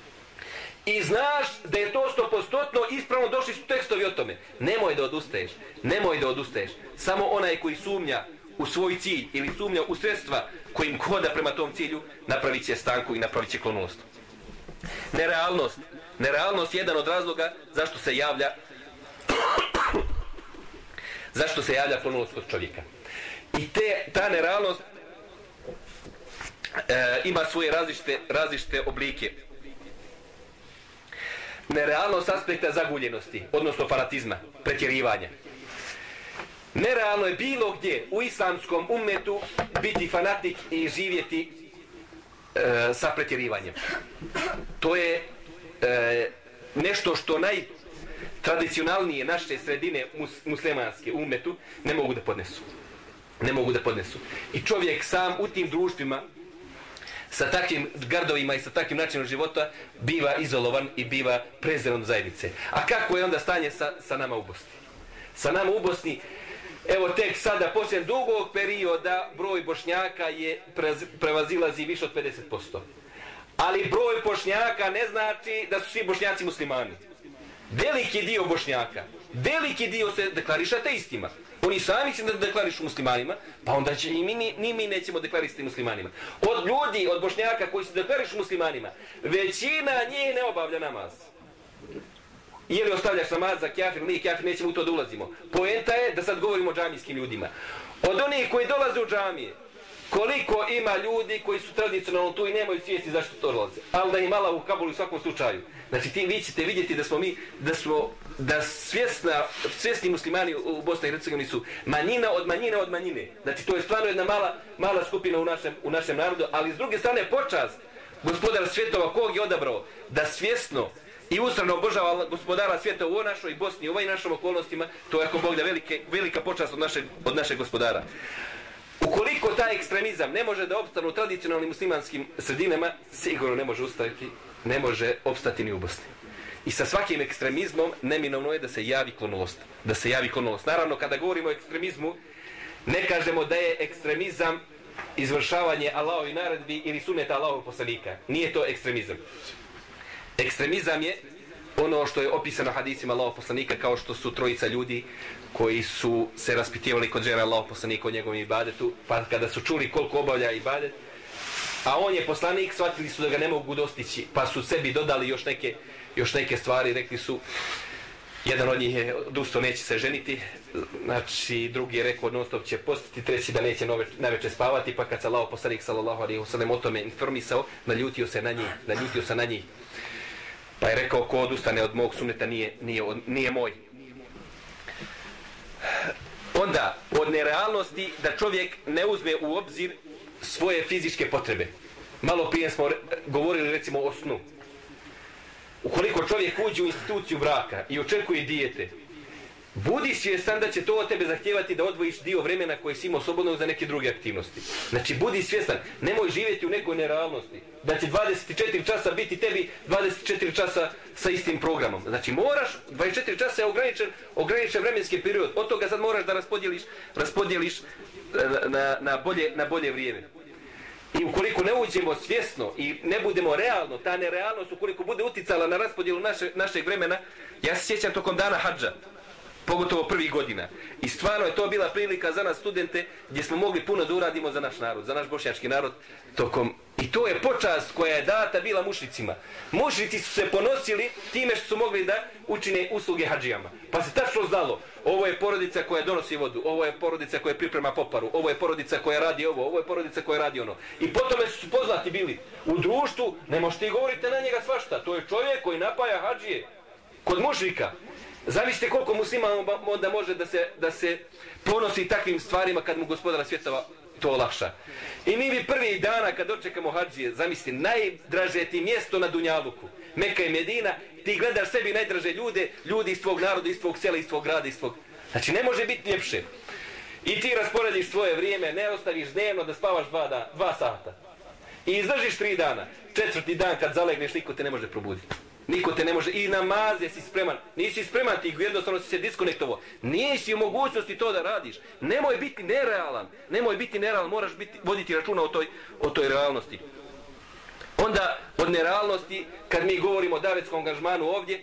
I znaš da je to 100% ispravno, došli su tekstovi o tome. Nemoj da odustaješ. Samo onaj koji sumnja u svoj cilj ili sumnja u sredstva kojim hoda prema tom cilju, napravit će stanku i napravit će klonulost. Nerealnost je jedan od razloga zašto se javlja klonulost kod čovjeka. I ta nerealnost ima svoje različite oblike. Nerealnost aspekta zaguljenosti, odnosno fanatizma, pretjerivanja. Nerealno je bilo gdje u islamskom ummetu biti fanatik i živjeti sa pretjerivanjem. To je nešto što najtradicionalnije naše sredine muslimanske ummetu ne mogu da podnesu. I čovjek sam u tim društvima sa takvim gardovima i sa takvim načinom života biva izolovan i biva prezren od zajednice. A kako je onda stanje sa nama u Bosni? Sa nama u Bosni evo tek sada, poslije dugog perioda, broj Bošnjaka je prevazilazi više od 50%. Ali broj Bošnjaka ne znači da su svi Bošnjaci muslimani. Veliki dio Bošnjaka, veliki dio se deklariše ateistima. Oni sami se deklarišu muslimanima, pa onda će ni mi nećemo deklarisati muslimanima. Od ljudi, od Bošnjaka koji se deklarišu muslimanima, većina njih ne obavlja namaz. Je li ostavljaš namaz za kafir, nije kafir, nećemo u to da ulazimo. Poenta je da sad govorimo o džamijskim ljudima. Od onih koji dolaze u džamije, koliko ima ljudi koji su tradicionalno tu i nemaju svijesti zašto to dolaze. Ali da im Allah u Kabulu u svakom slučaju. Znači vi ćete vidjeti da svjesni muslimani u Bosni i Hercegovini su manjina od manjine. Znači to je stvarno jedna mala skupina u našem narodu, ali s druge strane počast gospodara svjetova kog je odabrao da svjesno i ustrano obožava gospodara svijeta u našoj Bosni i ovoj našim okolnostima, to je ako Bog da velika počast od našeg gospodara. Ukoliko taj ekstremizam ne može da opstane u tradicionalnim muslimanskim sredinama, sigurno ne može opstati ni u Bosni. I sa svakim ekstremizmom neminovno je da se javi klonulost. Naravno, kada govorimo o ekstremizmu, ne kažemo da je ekstremizam izvršavanje Allahovi naredbi ili sunneta Allahovog poslanika. Nije to ekstremizam. Ekstremizam je ono što je opisano hadisima Allahovog poslanika, kao što su trojica ljudi koji su se raspitivali kod žena Allahovog poslanika o njegovom ibadetu, pa kada su čuli koliko obavlja ibadet, a on je poslanik, shvatili su da ga ne mogu dostići, pa su sebi dodali još neke stvari, rekli su, jedan od njih je odustao, neće se ženiti, znači drugi je rekao non stop će postiti, treći da neće navečer spavati, pa kad se Allahov poslanik sallallahu alejhi ve sellem o tome informisao, naljutio se na njih. Pa je rekao, ko odustane od mog sunneta nije moj. Onda, od nerealnosti da čovjek ne uzme u obzir svoje fizičke potrebe. Malo prije smo govorili recimo o snu. Ukoliko čovjek uđe u instituciju braka i očekuje dijete, budi svjestan da će to od tebe zahtijevati da odvojiš dio vremena koje si imao slobodno za neke druge aktivnosti. Znači, budi svjestan, nemoj živjeti u nekoj nerealnosti. Da će 24 časa biti tebi 24 časa sa istim programom. Znači, moraš, 24 časa je ograničen vremenski period. Od toga sad moraš da raspodijeliš na bolje vrijeme. I ukoliko ne uđemo svjesno i ne budemo realno, ta nerealnost ukoliko bude uticala na raspodjelu našeg vremena, ja se sjećam tokom dana hadža, pogotovo prvih godina. I stvarno je to bila prilika za nas studente gdje smo mogli puno da uradimo za naš narod, za naš bošnjački narod i to je počast koja je data bila mušricima. Mušrici su se ponosili time što su mogli da učine usluge hadžijama. Pa se tačno znalo, ovo je porodica koja donosi vodu, ovo je porodica koja priprema poparu, ovo je porodica koja radi ovo je porodica koja radi ono. I potom su poznati bili u društvu, ne možete i govorite na njega svašta, to je čovjek koji napaja hadžije kod mušrika. Zamislite koliko muslima onda može da se ponosi takvim stvarima kad mu gospodara svjetova to olakša. I mi bi prvih dana kad dočekamo hadžije, zamislite, najdraže ti mjesto na Dunjaluku, Meka i Medina, ti gledaš sebi najdraže ljudi iz tvog naroda, iz tvog sela, iz tvog grada, Znači ne može biti ljepše. I ti rasporediš svoje vrijeme, ne ostaviš dnevno da spavaš 2 sata. I izdržiš 3 dana. 4. dan kad zalegneš, niko te ne može probuditi. Niko te ne može, i namaze si spreman, nisi spreman, ti jednostavno si se diskonektovo, nisi u mogućnosti to da radiš, nemoj biti nerealan, moraš voditi računa o toj realnosti. Onda od nerealnosti, kad mi govorimo o davetskom angažmanu ovdje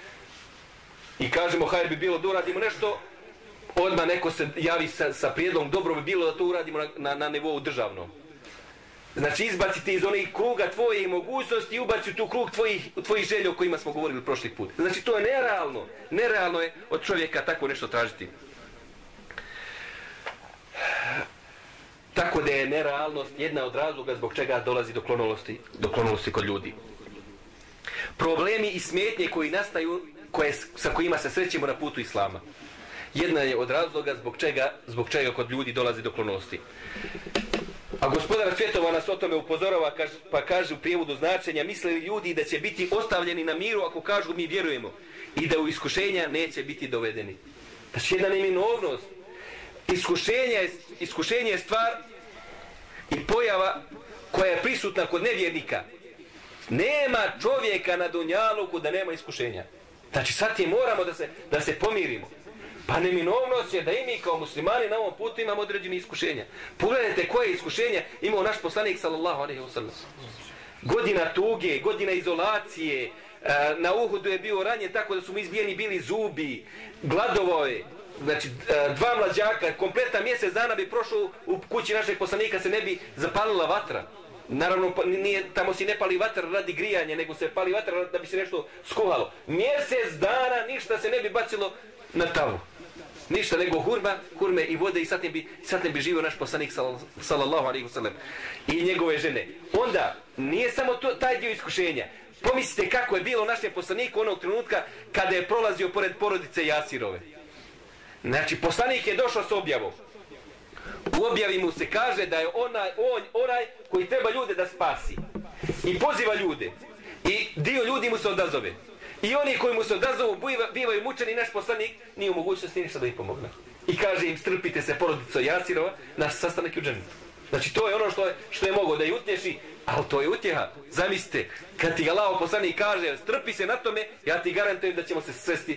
i kažemo hajde bi bilo da uradimo nešto, odmah neko se javi sa prijedlogom, dobro bi bilo da to uradimo na nivou državnom. Znači izbaciti iz onih kruga tvoje mogućnosti i ubaci u tu krug tvojih želja o kojima smo govorili prošli put. Znači to je nerealno. Nerealno je od čovjeka tako nešto tražiti. Tako da je nerealnost jedna od razloga zbog čega dolazi do klonulosti kod ljudi. Problemi i smetnje koji nastaju, sa kojima se srećemo na putu islama. Jedna je od razloga zbog čega kod ljudi dolazi do klonulosti. A gospodar svjetova nas o tome upozorava, pa kaže u prijevodu značenja, misle li ljudi da će biti ostavljeni na miru ako kažu mi vjerujemo i da u iskušenja neće biti dovedeni. Znači jedna neminovnost. Iskušenje je stvar i pojava koja je prisutna kod nevjernika. Nema čovjeka na Dunjaluku da nema iskušenja. Znači sad moramo da se pomirimo. Pa neminovnost je da i mi kao muslimani na ovom putu imamo određene iskušenja. Pogledajte koje iskušenja imao naš poslanik sallallahu alejhi ve sellem. Godina tuge, godina izolacije, na Uhudu je bio ranjen tako da su mu izbijeni bili zubi, gladovao je. Znači, dva mlađaka, kompletan mjesec dana bi prošao u kući našeg poslanika, se ne bi zapalila vatra. Naravno, tamo si ne pali vatra radi grijanja, nego se pali vatra da bi se nešto skuhalo. Mjesec dana ništa se ne bi bacilo na tavu. Ništa nego hurme i vode i sad ne bi živio naš poslanik sallallahu alejhi ve sellem i njegove žene. Onda, nije samo taj dio iskušenja. Pomislite kako je bilo našem poslaniku onog trenutka kada je prolazio pored porodice Jasirove. Znači, poslanik je došao s objavom. U objavi mu se kaže da je onaj koji treba ljude da spasi. I poziva ljude. I dio ljudi mu se odazove. I oni koji mu se odazovu bivaju mučeni, naš poslanik nije u mogućnosti ništa da ih pomogne. I kaže im, strpite se porodico Jasirova na sastanak u džennetu. Znači, to je ono što je mogao da je utješi, ali to je utjeha. Zamislite, kad ti Allahov poslanik kaže, strpi se na tome, ja ti garantujem da ćemo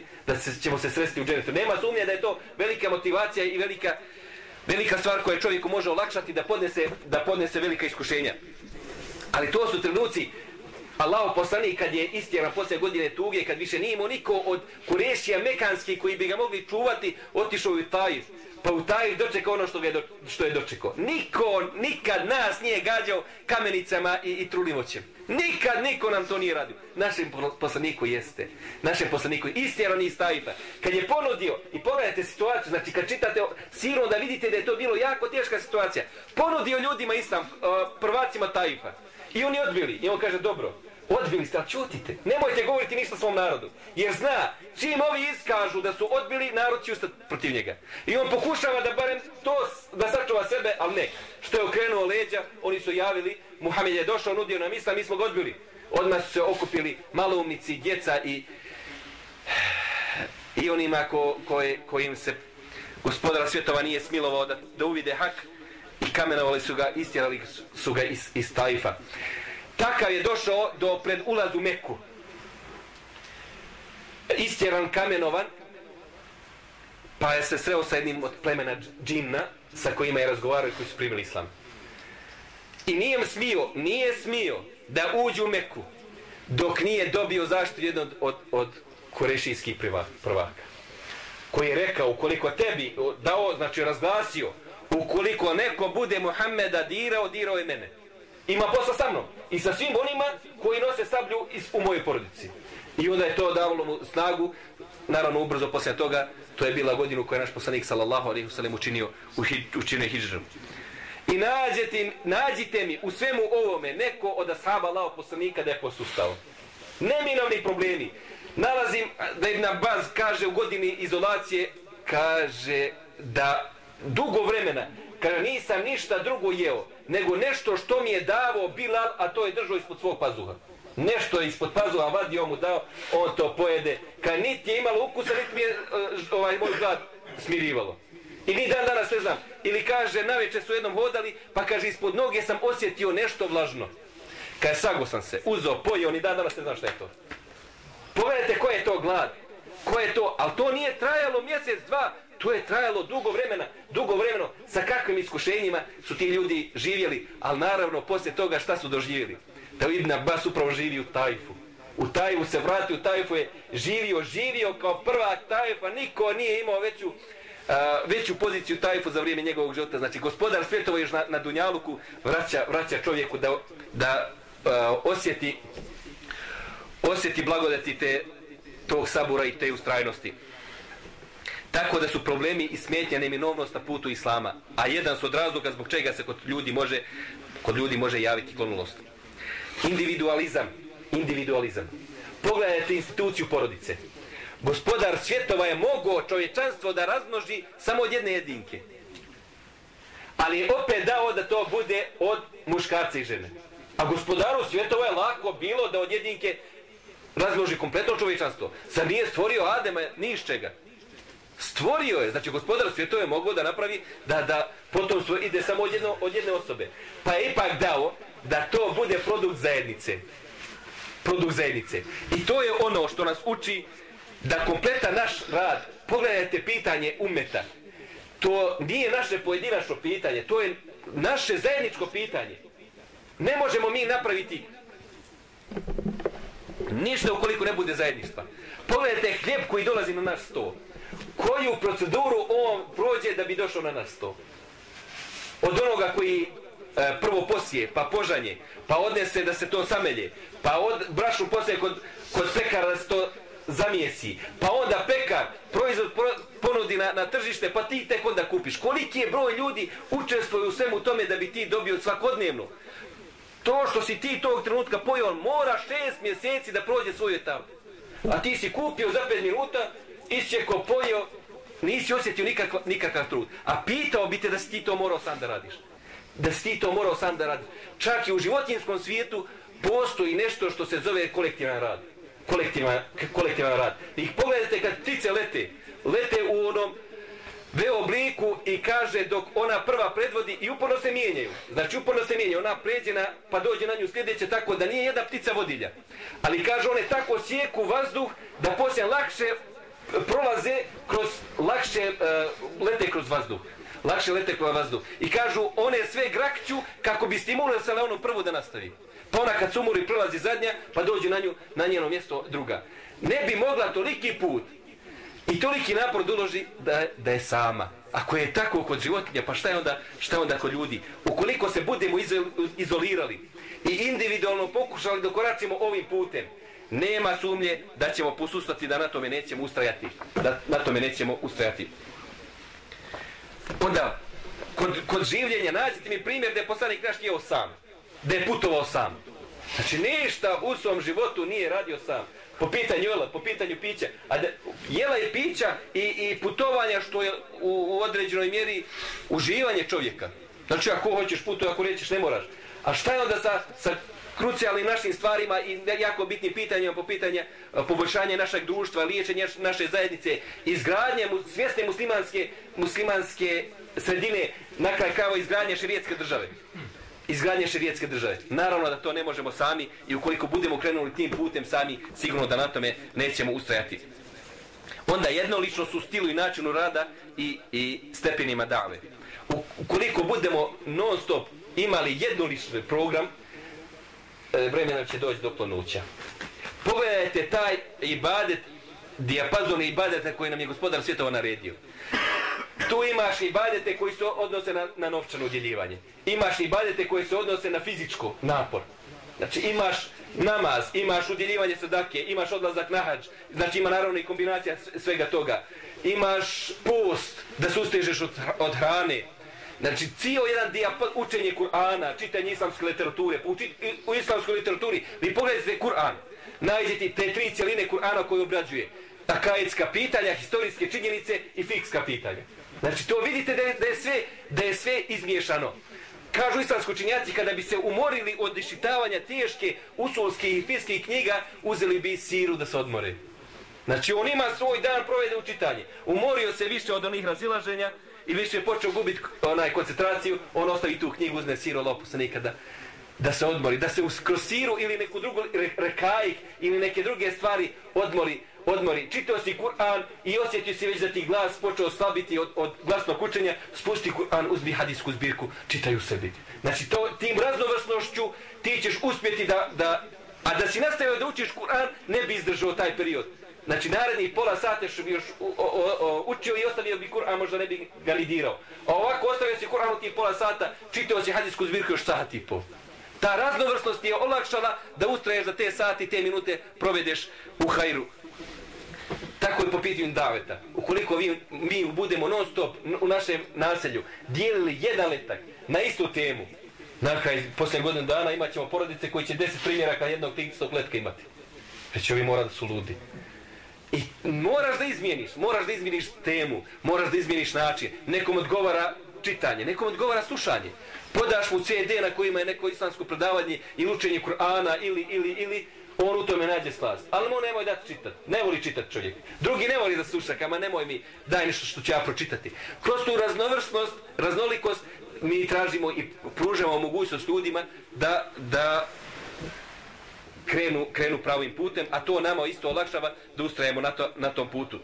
se sresti u džennetu. Nema sumnje da je to velika motivacija i velika stvar koja čovjeku može olakšati da podnese velika iskušenja. Ali to su trenuci Allahov poslanik kad je istjeran poslije godine tuge, kad više nije imao niko od Kurešija mekanskih koji bi ga mogli čuvati, otišao u Taif. Pa u Taif dočekao ono što je dočekao. Nikad nas nije gađao kamenicama i trulimoćem. Nikad niko nam to nije radio. Našem poslaniku jeste. Našem poslaniku istjeran iz Taifa. Kad je ponudio, i pogledajte situaciju, znači kad čitate siru, da vidite da je to bilo jako teška situacija. Ponudio ljudima islam, prvacima Taifa. I oni odbili. I on kaže, dobro, odbili ste, ali čutite. Nemojte govoriti ništa svom narodu. Jer zna, čim ovi iskažu da su odbili, narod će ustati protiv njega. I on pokušava da barem to, da sačuva sebe, ali ne. Što je okrenuo leđa, oni su javili, Muhammed je došao, nudio nam islam, mi smo ga odbili. Odmah su se okupili maloumnici, djeca i onima kojim se gospodara svjetova nije smilovao da uvide hak. I kamenovali su ga, istjerali su ga iz Taifa. Takav je došao do pred ulaz u Meku. Istjeran, kamenovan, pa je se sreo sa jednim od plemena džinna sa kojima je razgovarao i koji su primili islam. I nije smio da uđe u Meku dok nije dobio zaštitu jednog od kurešijskih prvaka. Koji je rekao, ukoliko tebi dao, znači razglasio, ukoliko neko bude Muhammeda dirao je mene. Ima posla sa mnom i sa svim onima koji nose sablju u mojoj porodici. I onda je to davalo mu snagu. Naravno, ubrzo poslije toga, to je bila godina koja je naš poslanik sallallahu alejhi ve sellem učinio hidžru. I nađite mi u svemu ovome neko od ashaba Allahov poslanika da je posustao. Neminovni problemi. Nalazim da Ibn Abbas kaže u godini izolacije, kaže da dugo vremena, kaže nisam ništa drugo jeo, nego nešto što mi je davao Bilal, a to je držao ispod svog pazuha. Nešto je ispod pazuha vadio mu dao, on to pojede. Kad niti je imalo ukusa, niti mi je moj glad smirivalo. I ni dan danas ne znam. Ili kaže, navečer su jednom hodali, pa kaže, ispod noge sam osjetio nešto vlažno. Kaže, sago sam se, uzeo, pojeo, ni dan danas ne znam šta je to. Pogledajte ko je to glad. Ko je to? Ali to nije trajalo mjesec, dva. To je trajalo dugo vremeno, sa kakvim iskušenjima su ti ljudi živjeli, ali naravno poslije toga šta su doživjeli? Da Ibn Abbas upravo živi u Taifu. U Taifu se vrati, u Taifu je živio kao prvak Taifa, niko nije imao veću poziciju Taifu za vrijeme njegovog života. Znači gospodar svjetova još na Dunjaluku vraća čovjeku da osjeti blagodati tog sabura i te ustrajnosti. Tako da su problemi i smetnja neminovnost na putu Islama, a jedan su od razloga zbog čega se kod ljudi može javiti klonulost. Individualizam. Pogledajte instituciju porodice. Gospodar svjetova je mogao čovječanstvo da razmnoži samo od jedne jedinke. Ali je opet dao da to bude od muškarca i žene. A gospodaru svjetova je lako bilo da od jedinke razmnoži kompletno čovječanstvo. Sad nije stvorio Adema ni iz čega. Stvorio je, znači gospodar svjetova je mogao da napravi da potomstvo ide samo od jedne osobe. Pa je ipak dao da to bude produkt zajednice. I to je ono što nas uči da kompletan naš rad, pogledajte pitanje ummeta, to nije naše pojedinačno pitanje, to je naše zajedničko pitanje. Ne možemo mi napraviti ništa ukoliko ne bude zajedništva. Pogledajte hljeb koji dolazi na naš sto. Koju proceduru on prođe da bi došao na naš sto? Od onoga koji prvo posije, pa požanje, pa odnese da se to samelje, pa brašnu posije kod pekara da se to zamijesi, pa onda pekar proizvod ponudi na tržište, pa ti tek onda kupiš. Koliki je broj ljudi učestvuje u svemu tome da bi ti dobio svakodnevno? To što si ti tog trenutka pojeo, mora 6 mjeseci da prođe svoju etapu. A ti si kupio za 5 minuta, isčekao, pojeo, nisi osjetio nikakav trud. A pitao bi te da si ti to morao sam da radiš. Da si ti to morao sam da radiš. Čak i u životinjskom svijetu postoji nešto što se zove kolektivan rad. Kolektivan rad. I pogledajte kad ptice lete u onom V obliku i kaže dok ona prva predvodi i uporno se mijenjaju. Znači uporno se mijenjaju, ona pređe pa dođe na nju sljedeće, tako da nije jedna ptica vodilja. Ali kaže one tako sjeku vazduh da poslije lakše prolaze lakše lete kroz vazduh. Lakše lete kroz vazduh. I kažu one sve grakću kako bi stimulisale onu prvu da nastavi. Pa ona kad se umori prelazi zadnja pa dođe na njeno mjesto druga. Ne bi mogla toliki put i toliki napor uloži da je sama. Ako je tako kod životinja, pa šta je onda kod ljudi? Ukoliko se budemo izolirali i individualno pokušali da koračimo ovim putem, nema sumnje da ćemo posustati da na tome nećemo ustrajati. Onda, kod življenja nađite mi primjer da je poslanik naš jeo sam, da je putovao sam. Znači ništa u svom životu nije radio sam. Po pitanju jela, po pitanju pića. A jela je pića i putovanja što je u određenoj mjeri uživanje čovjeka. Znači ako hoćeš putuje, ako nećeš ne moraš. A šta je onda sa krucijalnim našim stvarima i jako bitnim pitanjima po pitanja poboljšanja našeg društva, liječenja naše zajednice, izgradnje svjesne muslimanske sredine, na kraju kao izgradnje šerijetske države. Izgradnje šerijetske države. Naravno da to ne možemo sami i ukoliko budemo krenuli tim putem sami, sigurno da na tome nećemo ustrajati. Onda jednoličnost u stilu i načinu rada i stepenima dave. Ukoliko budemo non stop imali jednolični program, vremena će doći do klonuća. Pogledajte taj ibadet, dijapazon ibadeta koji nam je Gospodar svjetova naredio. Tu imaš ibadete koji se odnose na novčano udjeljivanje. Imaš ibadete koji se odnose na fizičko napor. Znači imaš namaz, imaš udjeljivanje sadake, imaš odlazak na hadž. Znači ima naravno i kombinacija svega toga. Imaš post da se ustežeš od hrane. Znači cijel jedan dijapaz učenje Kur'ana, čitanje islamske literature. U islamskoj literaturi vi pogledajte Kur'an. Nađete te 3 cjeline Kur'ana koje obrađuje. Akaidska pitanja, historijske činjenice i fikska pitanja. Znači to vidite da je sve izmiješano. Kažu islamski učenjaci kada bi se umorili od iščitavanja teške usulskih i fikskih knjiga, uzeli bi siru da se odmore. Znači on ima svoj dan provede u čitanju. Umorio se više od onih razilaženja i više je počeo gubiti koncentraciju, on ostavi tu knjigu, uzne siru lopusa nikada da se odmori, da se kroz siru ili neku drugu rekajik ili neke druge stvari odmori. Čitao si Kur'an i osjetio si već da ti glas počeo slabiti od glasnog učenja, spusti Kur'an, uzmi hadijsku zbirku, čitaj u sebi. Znači tim raznovrsnošću ti ćeš uspjeti a da si nastavio da učiš Kur'an, ne bi izdržao taj period. Znači narednih pola sata što bi još učio i ostavio bi Kur'an, možda ne bi ga lidirao. A ovako ostavio si Kur'an u tih pola sata, čitao si hadijsku zbirku još sat i pol. Ta raznovrsnost je olakšala da ustraješ za te sati, te minute provedeš u hajru. Tako je po pitanju daveta. Ukoliko mi budemo non stop u našem naselju dijelili jedan letak na istu temu, na kraj poslije godinu dana imat ćemo porodice koji će 10 primjeraka jednog istog letka imati. Već ovi mora da su ludi. I moraš da izmijeniš temu, moraš da izmijeniš način. Nekom odgovara čitanje, nekom odgovara slušanje. Podaš mu CD na kojima je neko islamsko predavanje ili učenje Kur'ana ili on u tome nađe slast. Ali on nemoj dati čitati. Ne voli čitati čovjek. Drugi ne voli da sluša, kama nemoj mi daj nešto što ću ja pročitati. Kroz tu raznovrsnost, raznolikost mi tražimo i pružamo mogućnost ljudima da krenu pravim putem, a to nama isto olakšava da ustrajemo na tom putu.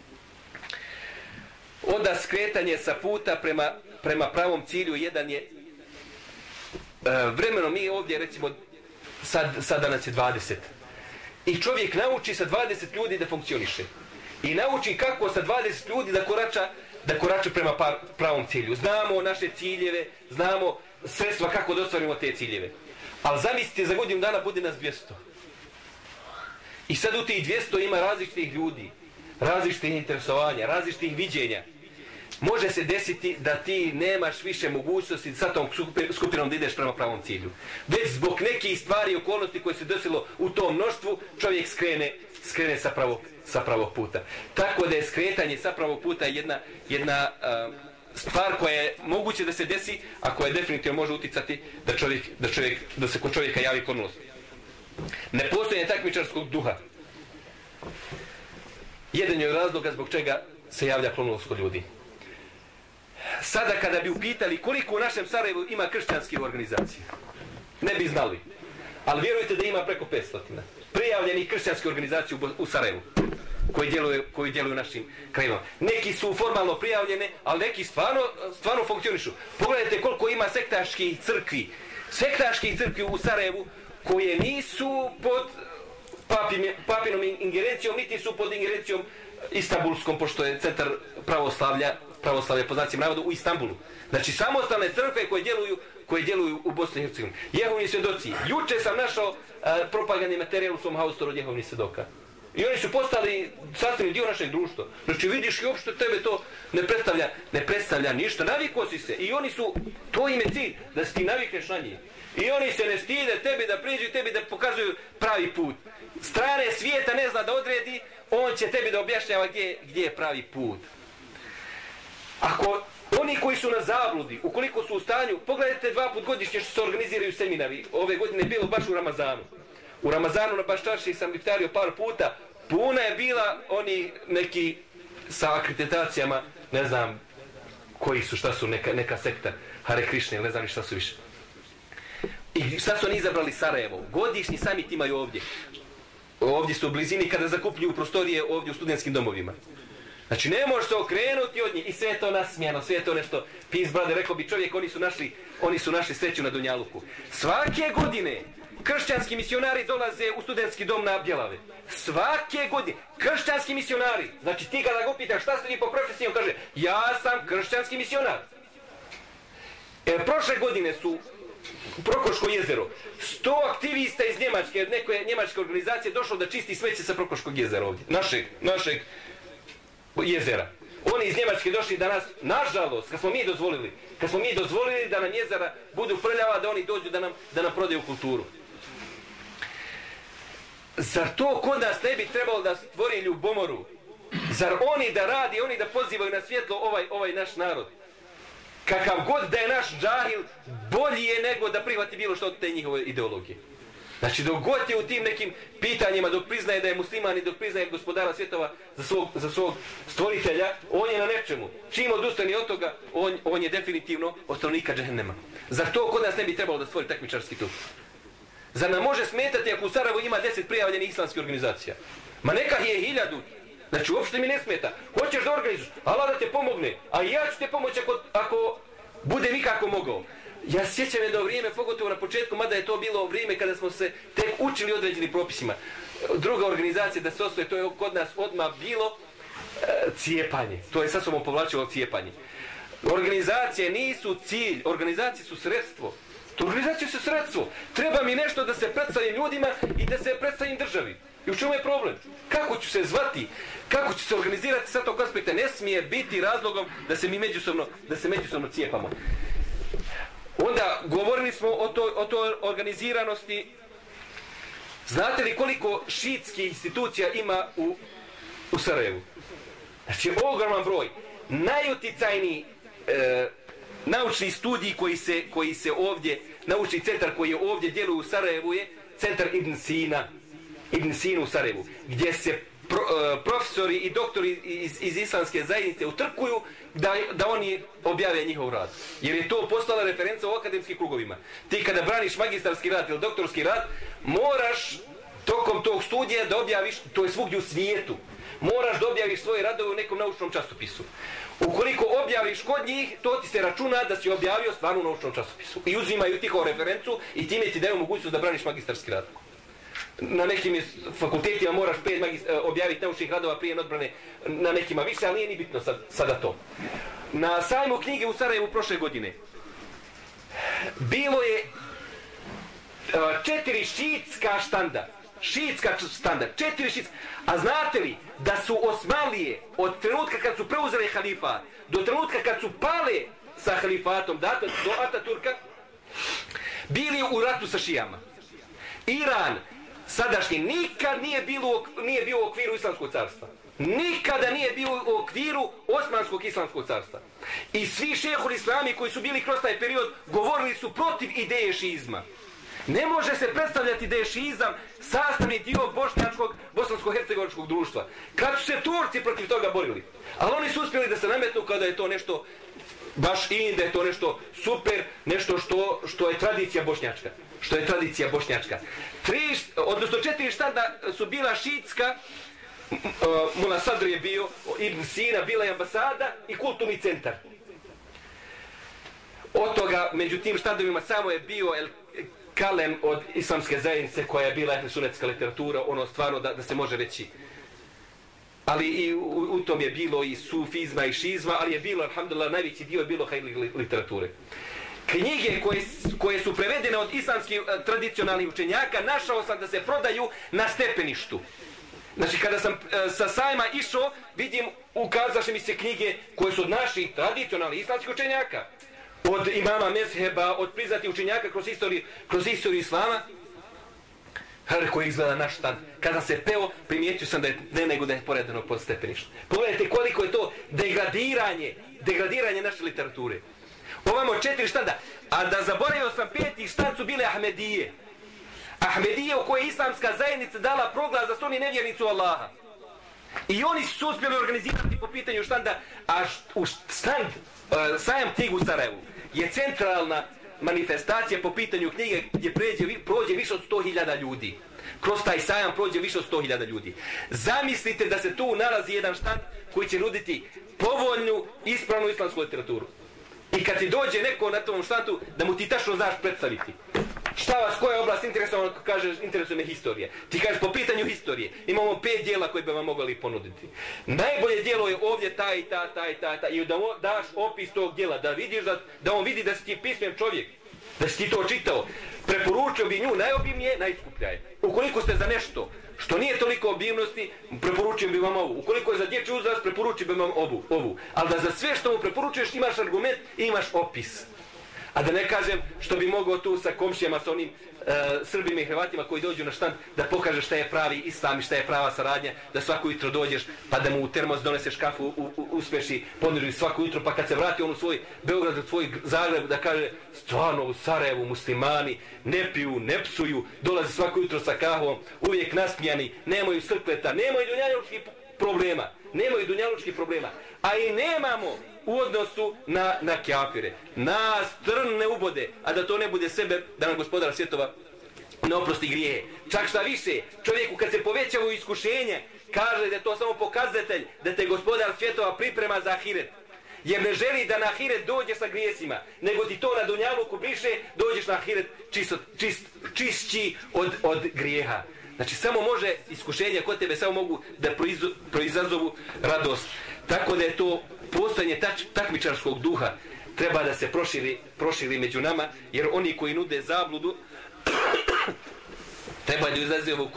Onda skretanje sa puta prema pravom cilju jedan je vremeno mi ovdje recimo sada nas je 20 i čovjek nauči sa 20 ljudi da funkcioniše i nauči kako sa 20 ljudi da korača prema pravom cilju. Znamo naše ciljeve, znamo sredstva kako da ostvarimo te ciljeve, ali zamislite za godinu dana bude nas 200 i sad u tih 200 ima različitih ljudi, različitih interesovanja, različitih viđenja. Može se desiti da ti nemaš više mogućnosti sa tom skupinom da ideš prema pravom cilju. Već zbog nekih stvari i okolnosti koje se desilo u tom mnoštvu, čovjek skrene sa pravog puta. Tako da je skretanje sa pravog puta jedna stvar koja je moguće da se desi, a koja definitivno može uticati da se kod čovjeka javi klonulost. Nepostojanje takmičarskog duha. Jedan je od razloga zbog čega se javlja klonulost kod ljudi. Sada kada bi upitali koliko u našem Sarajevu ima kršćanskih organizacija, ne bi znali. Ali vjerujte da ima preko 500 prijavljenih kršćanskih organizacija u Sarajevu koji djeluju u našim krajima. Neki su formalno prijavljene, ali neki stvarno funkcionišu. Pogledajte koliko ima sektaških crkvi u Sarajevu koje nisu pod papinom ingerencijom, niti su pod ingerencijom Istanbulskom, pošto je centar pravoslavlja po znacima navoda u Istanbulu. Znači samostalne crkve koje djeluju u Bosni i Hercegovini. Jehovni svjedoci. Juče sam našao propagandni materijal u svom haustoru od Jehovnih svjedoka. I oni su postali sastavni dio našeg društva. Znači vidiš i uopšte tebe to ne predstavlja ništa. Navikao si se i oni su, to im je cilj, da se ti navikneš na njih. I oni se ne stide tebi da priđu i tebi da pokazuju pravi put. Strane svijeta ne zna da odredi, on će tebi da objašnjava gdje je pravi put. Ako oni koji su na zabludi, ukoliko su u stanju, pogledajte 2 puta godišnje što se organiziraju seminari. Ove godine je bilo baš u Ramazanu. U Ramazanu na Baščarši sam iftario par puta. Puna je bila oni neki sa akreditacijama, ne znam koji su, šta su, neka sekta, Hare Krišne, ne znam ni šta su više. I šta su oni izabrali Sarajevo? Godišnji samit imaju ovdje. Ovdje su u blizini kada zakupljuju prostorije ovdje u studentskim domovima. Znači ne možeš se okrenuti od njih i sve je to nasmijano, sve je to nešto, peace brother, rekao bi čovjek, oni su našli sreću na Dunjaluku. Svake godine kršćanski misionari dolaze u studentski dom na Bjelave. Svake godine. Kršćanski misionari. Znači ti kada ga upitaš šta ste vi po profesiji, on kaže ja sam kršćanski misionar. Prošle godine su Prokoško jezero. 100 aktivista iz Njemačke, neke njemačke organizacije došlo da čisti smeće sa Prokoškog jezera ovdje. Našeg jezera. Oni iz Njemačke došli da nas, nažalost, kad smo mi dozvolili da nam jezera budu prljava, da oni dođu da nam prodaju kulturu. Zar to kod nas ne bi trebalo da stvori ljubomoru? Zar oni da radi, oni da pozivaju na svjetlo ovaj naš narod? Kakav god da je naš džahil, bolji je nego da prihvati bilo što od te njihove ideologije. Znači dok god je u tim nekim pitanjima, dok priznaje da je musliman i dok priznaje gospodara svjetova za svog stvoritelja, on je na nečemu. Čim odustane od toga, on je definitivno od stanovnika džehennema. Zar to kod nas ne bi trebalo da stvori takmičarski tup? Zar nam može smetati ako u Sarajevu ima 10 prijavljenih islamskih organizacija? Ma neka je 1000. Znači uopšte mi ne smeta. Hoćeš da organizuješ, Allah da te pomogne, a ja ću te pomoći ako budem ikako mogao. Ja sjećam jedno vrijeme, pogotovo na početku, mada je to bilo vrijeme kada smo se tek učili određenim propisima. Druga organizacija da se osvoje, to je kod nas odmah bilo cijepanje. To je sa sobom povlačilo cijepanje. Organizacije nisu cilj, organizacije su sredstvo. Organizacije su sredstvo. Treba mi nešto da se predstavim ljudima i da se predstavim državi. I u čemu je problem? Kako ću se zvati? Kako ću se organizirati sa tog aspekta? Ne smije biti razlogom da se međusobno cijepamo. Onda govorili smo o toj organiziranosti. Znate li koliko šiitskih institucija ima u Sarajevu? Znači ogroman broj. Najuticajniji naučni studij koji se ovdje, naučni centar koji je ovdje djeluje u Sarajevu je centar Ibn Sina u Sarajevu, gdje se profesori i doktori iz islamske zajednice utrkuju da oni objave njihov rad. Jer je to postala referenca u akademskim krugovima. Ti kada braniš magistarski rad ili doktorski rad, moraš tokom tog studija da objaviš, to je svugdje u svijetu, moraš da objaviš svoje radove u nekom naučnom časopisu. Ukoliko objaviš kod njih, to ti se računa da si objavio stvarno u naučnom časopisu. I uzimaju ti kao referencu i time ti daju mogućnost da braniš magistarski rad. Na nekim fakultetima moraš 5 objaviti naučnih radova prije odbrane, na nekima više, ali nije ni bitno sada to. Na sajmu knjige u Sarajevu prošle godine bilo je 4 šiitska štanda. Šiitska štanda, 4 šiitska. A znate li da su Osmanlije od trenutka kad su preuzeli halifat do trenutka kad su pale sa halifatom do Ataturka bili u ratu sa šijama? Iran sadašnji nikad nije bio u okviru Islamskog carstva. Nikada nije bio u okviru Osmanskog Islamskog carstva. I svi šehhul islami koji su bili kroz taj period govorili su protiv ideje šiizma. Ne može se predstavljati da je šiizam sastavni dio bošnjačkog, bosansko-hercegovačkog društva. Kad su se Turci protiv toga borili. Ali oni su uspjeli da se nametnu kada je to nešto baš da je to nešto super, nešto što je tradicija bošnjačka. Što je tradicija bošnjačka. 4 štanda su bila šiitska, Mula Sadr je bio, Ibn Sina, bila je ambasada i kulturni centar. Od toga, među tim štandovima samo je bio Kalem od islamske zajednice koja je bila sunetska literatura, ono stvarno da se može reći. Ali i u tom je bilo i sufizma i šizma, ali je bilo, alhamdulillah, najveći dio je bilo hajli literature. Knjige koje su prevedene od islamskih tradicionalnih učenjaka našao sam da se prodaju na stepeništu. Znači kada sam sa sajma išao, vidim, ukazaše mi se knjige koje su od naših tradicionalnih islamskih učenjaka. Od imama mezheba, od priznatih učenjaka kroz istoriju islama. Koji izgleda naš štand. Kada se peo, primijetio sam da je ne nego da je poredano pod stepeništem. Pogledajte koliko je to degradiranje naše literature. Ovamo 4 štanda. A da zaboravio sam 5. štand su bile Ahmedije. Ahmedije u koje je islamska zajednica dala proglas da su oni nevjernici u Allaha. I oni su uspjeli organizirati po pitanju štanda, a štand, sajam knjigu u Sarajevu je centralna manifestacija po pitanju knjige gdje prođe više od 100.000 ljudi. Kroz taj sajam prođe više od 100.000 ljudi. Zamislite da se tu nalazi jedan štand koji će nuditi povoljnu, ispravnu islamsku literaturu. I kad ti dođe neko na tom štandu, da mu ti tačno znaš predstaviti. Šta vas, koja oblast interesuje, on kaže, interesuje me historija. Ti kažeš, po pitanju historije, imamo 5 dijela koje bi vam mogli ponuditi. Najbolje dijelo je ovdje taj, i da daš opis tog dijela, da vidiš da on vidi da si ti pismen čovjek, da si ti to čitao. Preporučio bi nju, najobimnije, najskuplja je. Ukoliko ste za nešto što nije toliko obimnosti, preporučujem bi vam ovu. Ukoliko je za dječji uzrast, preporučujem bi vam ovu. Ali da za sve što mu preporučuješ imaš argument i imaš opis. A da ne kažem što bi mogao tu sa komšijama, sa onim Srbima i Hrvatima koji dođu na štand da pokažeš šta je pravi islam i šta je prava saradnja, da svako jutro dođeš pa da mu u termos doneseš kafu, uspeši, ponudiš svako jutro, pa kad se vrati on u svoj Beograd, u svoj Zagreb, da kaže stvarno u Sarajevu muslimani ne piju, ne psuju, dolaze svako jutro sa kahvom, uvijek nasmijani, nemaju srkleta, nemaju dunjalučkih problema, a i nemamo u odnosu na kafire. Nas trn ne ubode, a da to ne bude sebe, da nam gospodar svjetova ne oprosti grijehe. Čak šta više, čovjeku kad se povećava iskušenje, kaže da je to samo pokazatelj da te gospodar svjetova priprema za ahiret. Jer ne želi da na ahiret dođeš sa grijesima, nego ti to na dunjaluku briše, dođeš na ahiret čišći od grijeha. Znači samo može iskušenja kod tebe, samo mogu da proizazovu radost. Tako da je to postojanje takmičarskog duha treba da se proširi među nama, jer oni koji nude zabludu treba da izazovu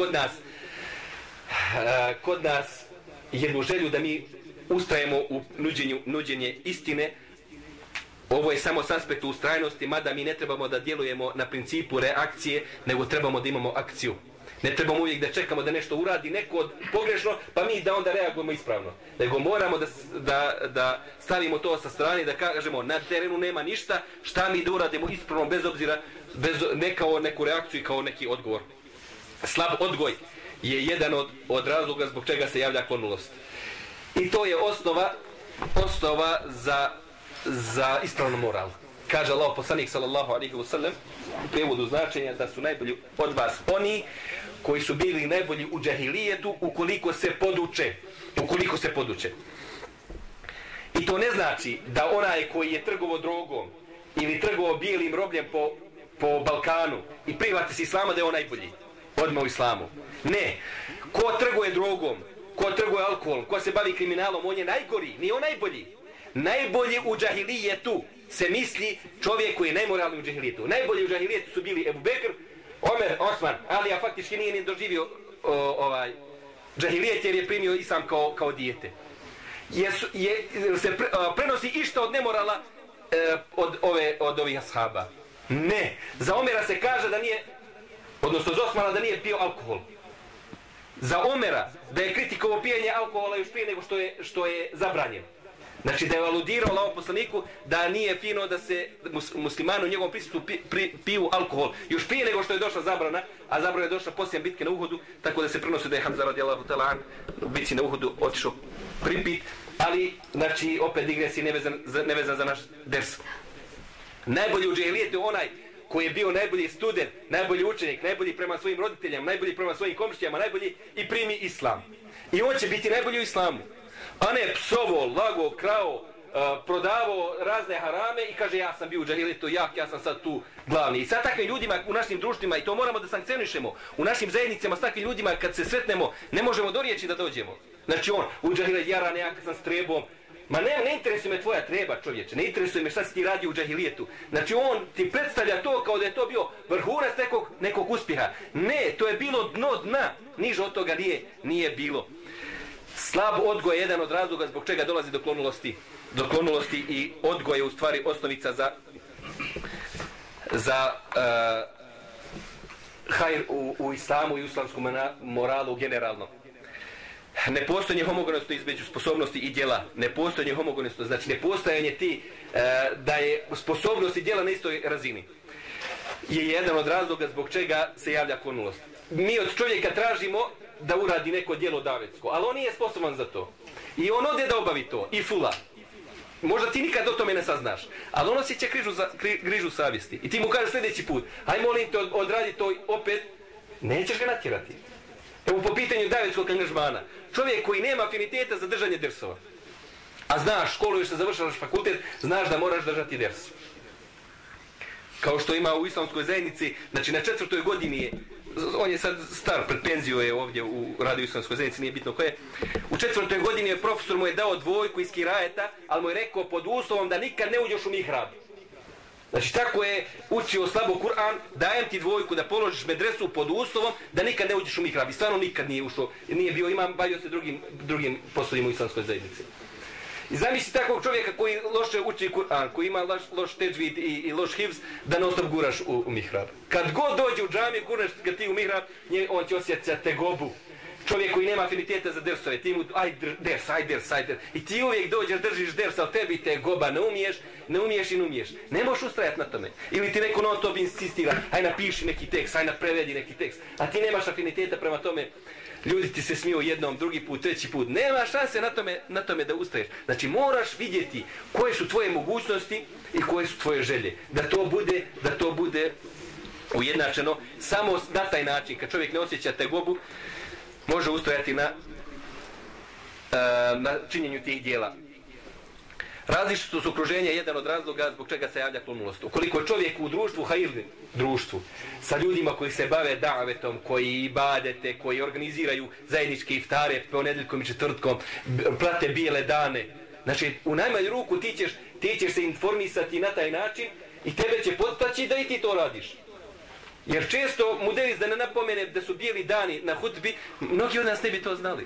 kod nas jednu želju da mi ustrajemo u nuđenje istine. Ovo je samo s aspektu ustrajnosti, mada mi ne trebamo da djelujemo na principu reakcije, nego trebamo da imamo akciju. Ne trebamo uvijek da čekamo da nešto uradi neko pogrešno, pa mi da onda reagujemo ispravno. Nego moramo da stavimo to sa strane, da kažemo na terenu nema ništa, šta mi da uradimo ispravno bez obzira, ne kao neku reakciju i kao neki odgovor. Slab odgoj je jedan od razloga zbog čega se javlja klonulost. I to je osnova za ispravnu moral. Kaže Allah poslanik sallallahu alejhi ve sellem u prijevodu značenja da su najbolji od vas oni koji su bili najbolji u džahilijetu ukoliko se poduče. I to ne znači da onaj koji je trgovao drogom ili trgovao bijelim robljem po Balkanu i prihvati se islama da je on najbolji odmah u islamu. Ne. Ko trguje drogom, ko trguje alkoholom, ko se bavi kriminalom, on je najgori, nije on najbolji. Najbolji u džahilijetu se misli čovjek koji je najmoralni u džahilijetu. Najbolji u džahilijetu su bili Ebu Bekr, Omer, Osman, ali ja faktički nije ni doživio džahilijet jer je primio islam kao dijete. Se prenosi išta od nemorala od ovih ashaba? Ne. Za Omera se kaže da nije, odnosno za Osmana da nije pio alkohol. Za Omera da je kritikovao pijenje alkohola još prije nego što je zabranjen. Znači da je aludirao Allahom poslaniku da nije fino da se muslimani u njegovom prisustvu piju alkohol. Još prije nego što je došla zabrana, a zabrana je došla poslije bitke na Uhudu, tako da se prenosi da je Hamza radijallahu ta'ala u bitci na Uhudu otišao pripit, ali znači opet digresija nevezan za naš ders. Najbolji u džahilijetu je onaj koji je bio najbolji student, najbolji učenik, najbolji prema svojim roditeljima, najbolji prema svojim komšijama, najbolji i primi islam. I on će biti najbolji u islamu. A ne psovo, lago, krao, prodavao razne harame i kaže ja sam bio u džahilijetu jak, ja sam sad tu glavni. I sad takvim ljudima u našim društvima, i to moramo da sankcionišemo, u našim zajednicama s takvim ljudima kad se sretnemo ne možemo do riječi da dođemo. Znači on u džahilijetu jara nejaka sam s trebom. Ma ne interesuje me tvoja treba, čovječe, ne interesuje me šta si ti radi u džahilijetu. Znači on ti predstavlja to kao da je to bio vrhunac nekog uspjeha. Ne, to je bilo dno dna, niže od toga nije bilo. Slab odgoj je jedan od razloga zbog čega dolazi do klonulosti. Do klonulosti i odgoj je u stvari osnovica za hajr u islamu i u islamskom moralu generalno. Nepostojanje homogenosti između sposobnosti i djela, nepostojanje homogenosti, znači nepostojanje da je sposobnost i djela na istoj razini, je jedan od razloga zbog čega se javlja klonulost. Mi od čovjeka tražimo da uradi neko djelo davetsko, ali on nije sposoban za to. I on ode da obavi to, i fula. Možda ti nikad o tome ne saznaš, ali on osjeća grižu savjesti. I ti mu kaže sljedeći put, aj molim te odradi to opet, nećeš ga natjerati. Evo po pitanju davetskog angažmana. Čovjek koji nema afiniteta za držanje dersova, a znaš, školuješ se, završavaš fakultet, znaš da moraš držati ders. Kao što ima u islamskoj zajednici, znači na 4. godini je, on je sad star, pred penziju je ovdje u radio islamskoj zajednici, nije bitno koje. U 4. godini je profesor mu je dao 2 iz kirajeta, ali mu je rekao pod uslovom da nikad ne uđeš u mihrab. Znači tako je učio slabo Kur'an, dajem ti 2 da položiš medresu pod uslovom da nikad ne uđeš u mihrab. I stvarno nikad nije ušao, nije bio imam, bavio se drugim poslovima u islamskoj zajednici. I zamisli takvog čovjeka koji loše uči Kur'an, koji ima loš teđvid i loš hivz, da non stop guraš u mihrab. Kad god dođe u džamiju, guraš ga ti u mihrab, on će osjećati tegobu. Čovjek koji nema afiniteta za dersove, ti mu, aj ders. I ti uvijek dođeš, držiš ders, ali tebi te goba ne umiješ. Ne možeš ustrajati na tome. Ili ti neko non stop insistira, aj napiši neki tekst, aj naprevedi neki tekst. A ti nemaš afiniteta prema tome, ljudi ti se smiju jednom, drugi put, treći put. Nema šanse na tome da ustraješ. Znači moraš vidjeti koje su tvoje mogućnosti i koje su tvoje želje. Da to bude ujednačeno. Samo na taj način, kad čovjek ne osjeća tegobu, može ustojati na činjenju tih dijela. Različitost okruženja je jedan od razloga zbog čega se javlja klonulost. Ukoliko je čovjek u društvu, hajrli društvu, sa ljudima koji se bave davetom, koji ibadete, koji organiziraju zajedničke iftare ponedjeljkom i četvrtkom, prate bijele dane, znači u najmanju ruku ti ćeš se informisati na taj način i tebe će postaći da i ti to radiš. Jer često muderis da ne napomene da su bijeli dani na hutbi, mnogi od nas ne bi to znali.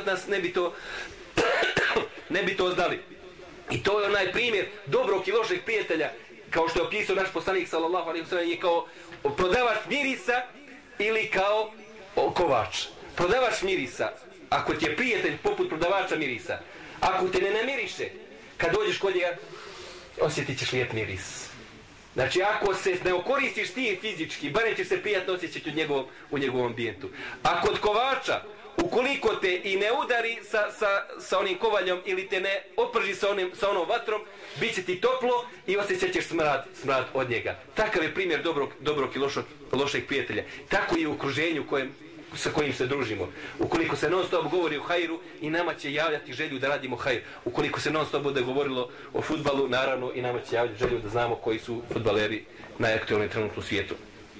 Ne bi to znali. I to je onaj primjer dobrog i lošeg prijatelja, kao što je opisao naš poslanik sallallahu alejhi ve sellem, je kao prodavač mirisa ili kao kovač. Prodavač mirisa, ako ti je prijatelj poput prodavača mirisa, ako te ne namiriše, kad dođeš kod njega, osjetit ćeš lijep miris. Znači ako se ne okoristiš ti fizički, barem ćeš se prijatno osjećati u njegovom ambijentu. A kod kovača, ukoliko te i ne udari sa onim kovaljom ili te ne oprži sa onom vatrom, bit će ti toplo i osjećat ćeš smrad od njega. Takav je primjer dobrog i lošeg prijatelja. Tako i u okruženju sa kojim se družimo. Ukoliko se non stop govori o hajru, i nama će javljati želju da radimo hajr. Ukoliko se non stop bude govorilo o fudbalu, naravno i nama će javljati želju da znamo koji su fudbaleri najaktualni trenutno u svijetu.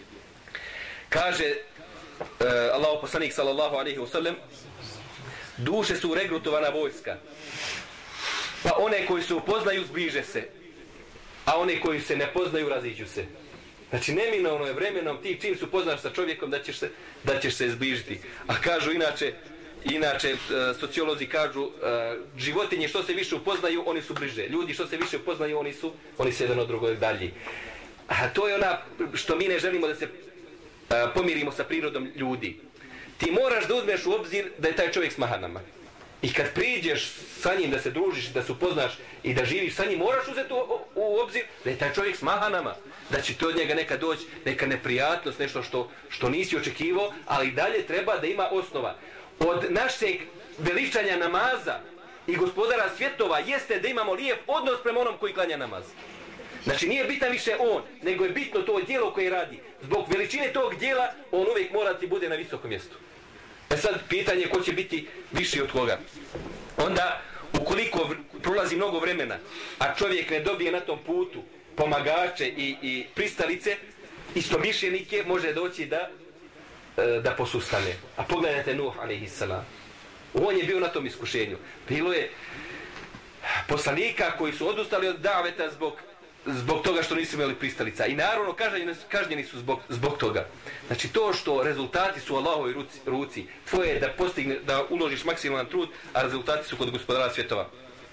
Kaže Allahov poslanik sallallahu alejhi ve sellem: duše su regrutovana vojska. Pa one koji se upoznaju zbliže se, a one koji se ne poznaju raziđu se. Znači neminovno je vremenom ti čim se upoznaš sa čovjekom da ćeš se zbližiti. A kažu inače sociolozi kažu životinje što se više upoznaju oni su bliže. Ljudi što se više upoznaju oni su jedan od drugog dalji. A to je ona što mi ne želimo da se pomirimo sa prirodom ljudi. Ti moraš da uzmeš u obzir da je taj čovjek s mahanama. I kad priđeš sa njim da se družiš, da se upoznaš i da živiš sa njim, moraš uzeti u obzir da je taj čovjek s mahanama. Da će to od njega neka doći, neka neprijatnost, nešto što nisi očekivao, ali dalje treba da ima osnova. Od našeg veličanja namaza i gospodara svjetova jeste da imamo lijep odnos prema onom koji klanja namaz. Znači nije bitan više on, nego je bitno to djelo koje radi. Zbog veličine tog djela, on uvijek mora ti bude na visokom mjestu. Sad pitanje ko će biti viši od koga. Onda, ukoliko prolazi mnogo vremena, a čovjek ne dobije na tom putu pomagače i pristalice, istomišljenike, može doći da posustane. A pogledajte Nuh alejhisselam. On je bio na tom iskušenju. Bilo je poslanika koji su odustali od daveta zbog toga što nisu imali pristalica. I naravno kažnjeni su zbog toga. Znači to što rezultati su u Allahovoj ruci, tvoje je da uložiš maksimalan trud, a rezultati su kod gospodara svjetova.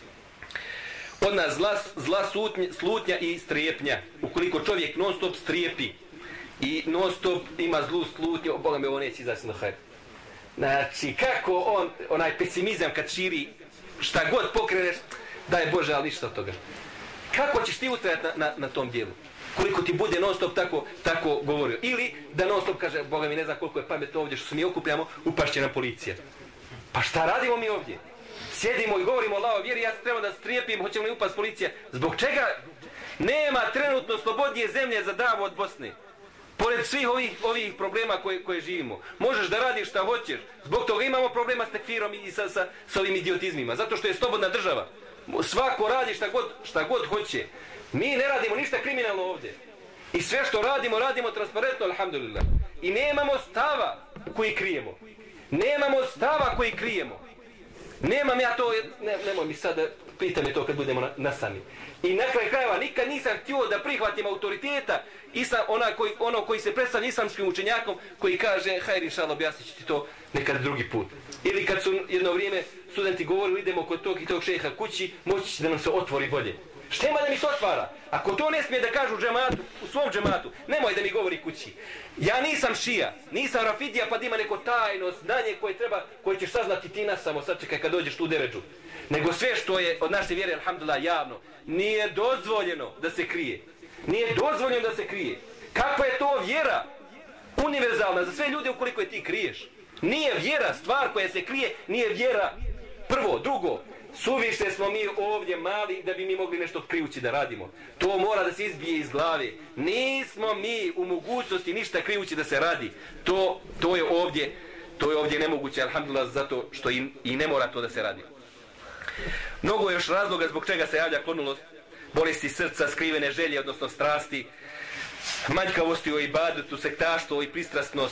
Od nas zla slutnja i strepnja. Ukoliko čovjek non stop strijepi i non stop ima zlu slutnju, Boga me ovo neće izaći na hajr. Znači kako onaj pesimizam kad širi, šta god pokreneš, daj Bože, ali ništa od toga. Kako ćeš ti ustrajati na tom dijelu? Koliko ti bude non stop tako govorio. Ili da non stop kaže, Boga mi ne zna koliko je pametno ovdje što se mi okupljamo, upašće nam policija. Pa šta radimo mi ovdje? Sjedimo i govorimo Allaho vjeri, ja se treba da strijepim, hoćemo li upast policija. Zbog čega nema trenutno slobodnije zemlje za davu od Bosne? Pored svih ovih problema koje živimo. Možeš da radiš šta hoćeš. Zbog toga imamo problema s tekfirom i sa ovim idiotizmima. Zato što je slobodna država. Svako radi šta god hoće. Mi ne radimo ništa kriminalno ovdje. I sve što radimo transparentno, alhamdulillah. I nemamo stava koji krijemo. Nemam ja to, nemoj mi sad pita me to kad budemo nasami. I na kraju krajeva nikad nisam htio da prihvatim autoriteta ono koji se predstavlja islamskim učenjakom koji kaže hajr inšallah objasnit ću ti to nekad drugi put. Ili kad su jedno vrijeme studenti govorili idemo kod tog i tog šeha kući, moći će da nam se otvori bolje. Šta ima da mi se otvara? Ako to ne smije da kažu u svom džematu, nemoj da mi govori kući. Ja nisam šija, nisam rafidija pa da ima neko tajno znanje koje ćeš saznati ti nas samo sad čekaj kad dođeš tu deređu. Nego sve što je od naše vjere, alhamdulillah, javno, nije dozvoljeno da se krije. Kakva je to vjera? Univerzalna za sve ljude ukoliko je ti kriješ. Nije vjera stvar koja se krije, nije vjera. Prvo, drugo, suviše smo mi ovdje mali da bi mi mogli nešto krijući da radimo. To mora da se izbije iz glave. Nismo mi u mogućnosti ništa krijući da se radi. To je ovdje nemoguće, alhamdulillah, zato što i ne mora to da se radi. Mnogo je još razloga zbog čega se javlja klonulost, bolesti srca, skrivene želje, odnosno strasti, manjkavosti u ibadetu, sektaštvo i pristrasnost,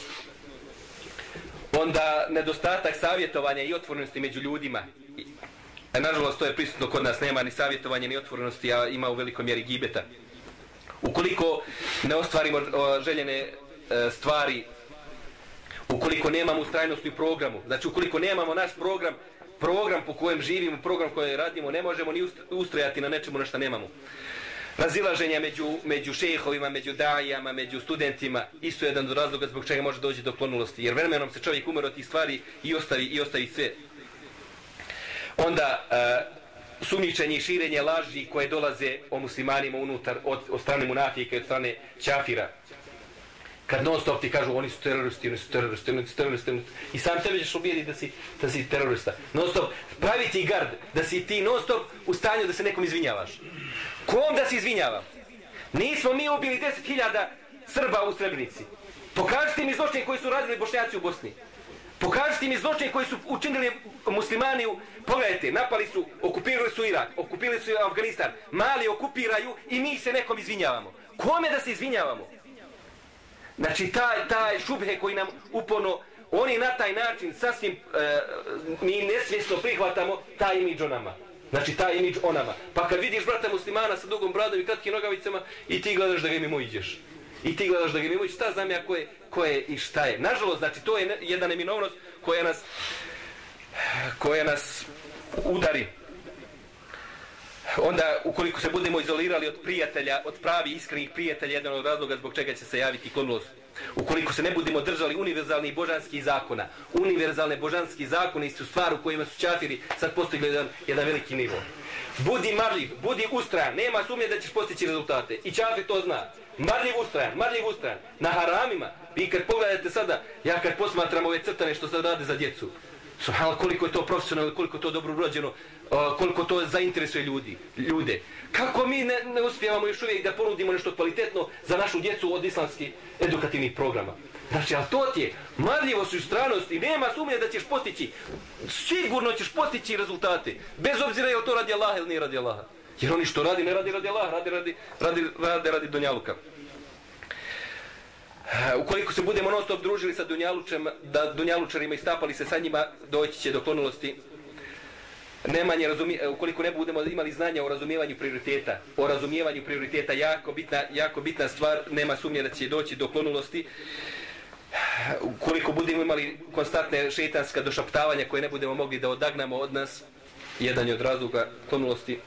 onda nedostatak savjetovanja i otvorenosti među ljudima. Nažalost, to je prisutno kod nas, nema ni savjetovanja ni otvorenosti, a ima u velikoj mjeri gibeta. Ukoliko ne ostvarimo željene stvari, ukoliko nemamo ustrajnost u programu, znači ukoliko nemamo naš program po kojem živimo, program koji radimo, ne možemo ni ustrajati na nečemu na što nemamo. Razilaženja među šejhovima, među dajama, među studentima, isto je jedan od razloga zbog čega može doći do klonulosti, jer vremenom se čovjek umre od tih stvari i ostavi sve. Onda sumnjičenje i širenje laži koje dolaze o muslimanima unutar od strane munafika i od strane ćafira. Kad non stop ti kažu oni su teroristi, i sam sebe ćeš ubijediti da si terorista. Non stop pravi ti gard da si ti non stop u stanju da se nekom izvinjavaš. Kom da se izvinjava? Nismo mi ubili 10.000 Srba u Srebrenici. Pokažite mi zločine koji su radili Bošnjaci u Bosni. Pokažite mi zločine koji su učinili muslimani. Pogledajte, napali su, okupirali su Irak, okupirali su Afganistan, Mali okupiraju i mi se nekom izvinjavamo. Kome da se izvinjavamo? Znači, taj šubhe koji nam uporno, oni na taj način sasvim, mi nesvjesno prihvatamo taj imidž o nama. Znači, taj imidž o nama. Pa kad vidiš brata muslimana sa dugom bradom i kratkim nogavicama i ti gledaš da ga mimo iđeš. I ti gledaš da ga mimo iđeš, šta znam ja ko je i šta je. Nažalost, znači, to je jedna neminovnost koja nas udari. Onda, ukoliko se budemo izolirali od prijatelja, od pravi iskrenih prijatelja, jedan od razloga zbog čega će se javiti klonulost. Ukoliko se ne budemo držali univerzalnih božanskih zakona. Univerzalne božanski zakoni su stvar u kojima su čafiri sad postigli jedan veliki nivo. Budi marljiv, budi ustrajan, nema sumnje da ćeš postići rezultate. I čafir to zna. Marljiv ustrajan. Na haramima. Vi kad pogledate sada, ja kad posmatram ove crtane što sad rade za djecu, koliko je to profesionalno, koliko je to dobro urađeno, koliko to zainteresuje ljude. Kako mi ne uspijevamo još uvijek da ponudimo nešto kvalitetno za našu djecu od islamskih edukativnih programa. Znači, ali to ti je marljivost i ustranost i nema sumnje da ćeš postići, sigurno ćeš postići rezultate, bez obzira je to radi Allaha ili nije radi Allaha. Jer oni što radi, ne radi radi Allaha, radi dunjaluka. Ukoliko se budemo non stop družili sa dunjalučarima i stapali se sa njima, doći će do klonulosti. Ukoliko ne budemo imali znanja o razumijevanju prioriteta, jako bitna stvar, nema sumnje da će doći do klonulosti. Ukoliko budemo imali konstantne šejtanska došaptavanja koje ne budemo mogli da odagnamo od nas, jedan je od razloga klonulosti.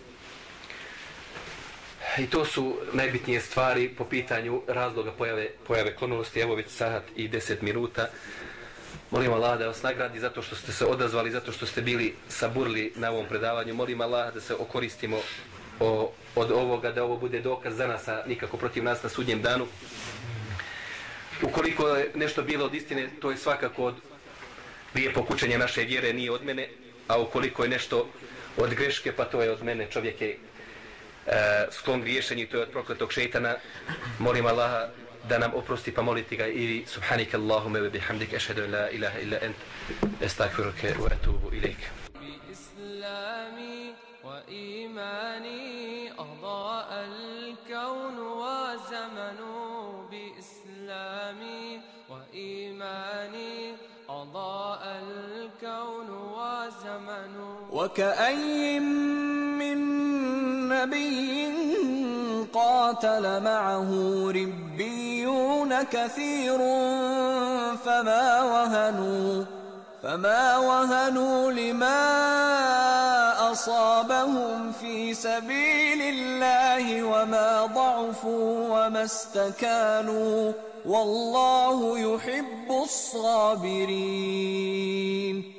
I to su najbitnije stvari po pitanju razloga pojave klonulosti. Evo već sat i 10 minuta. Molim Allah da vas nagradi zato što ste se odazvali, zato što ste bili saburli na ovom predavanju. Molim Allah da se okoristimo od ovoga, da ovo bude dokaz za nas, a nikako protiv nas na sudnjem danu. Ukoliko je nešto bilo od istine, to je svakako od lijepog učenja naše vjere, nije od mene, a ukoliko je nešto od greške, pa to je od mene. Čovjek je sklon griješenju i to je od prokletog šejtana. Molim Allaha da nam oprosti, pa moliti ga i subhanike Allahume ve bihamdike ashhadu an la ilaha illa ent estagfiruke wa atubu ilejk. بإسلامي وإيماني أضاء الكون وزمن بإسلامي وإيماني أضاء الكون وزمن وكأي من نبي قاتل معه ربيون كثير فما وهنوا لما أصابهم في سبيل الله وما ضعفوا وما استكانوا والله يحب الصابرين.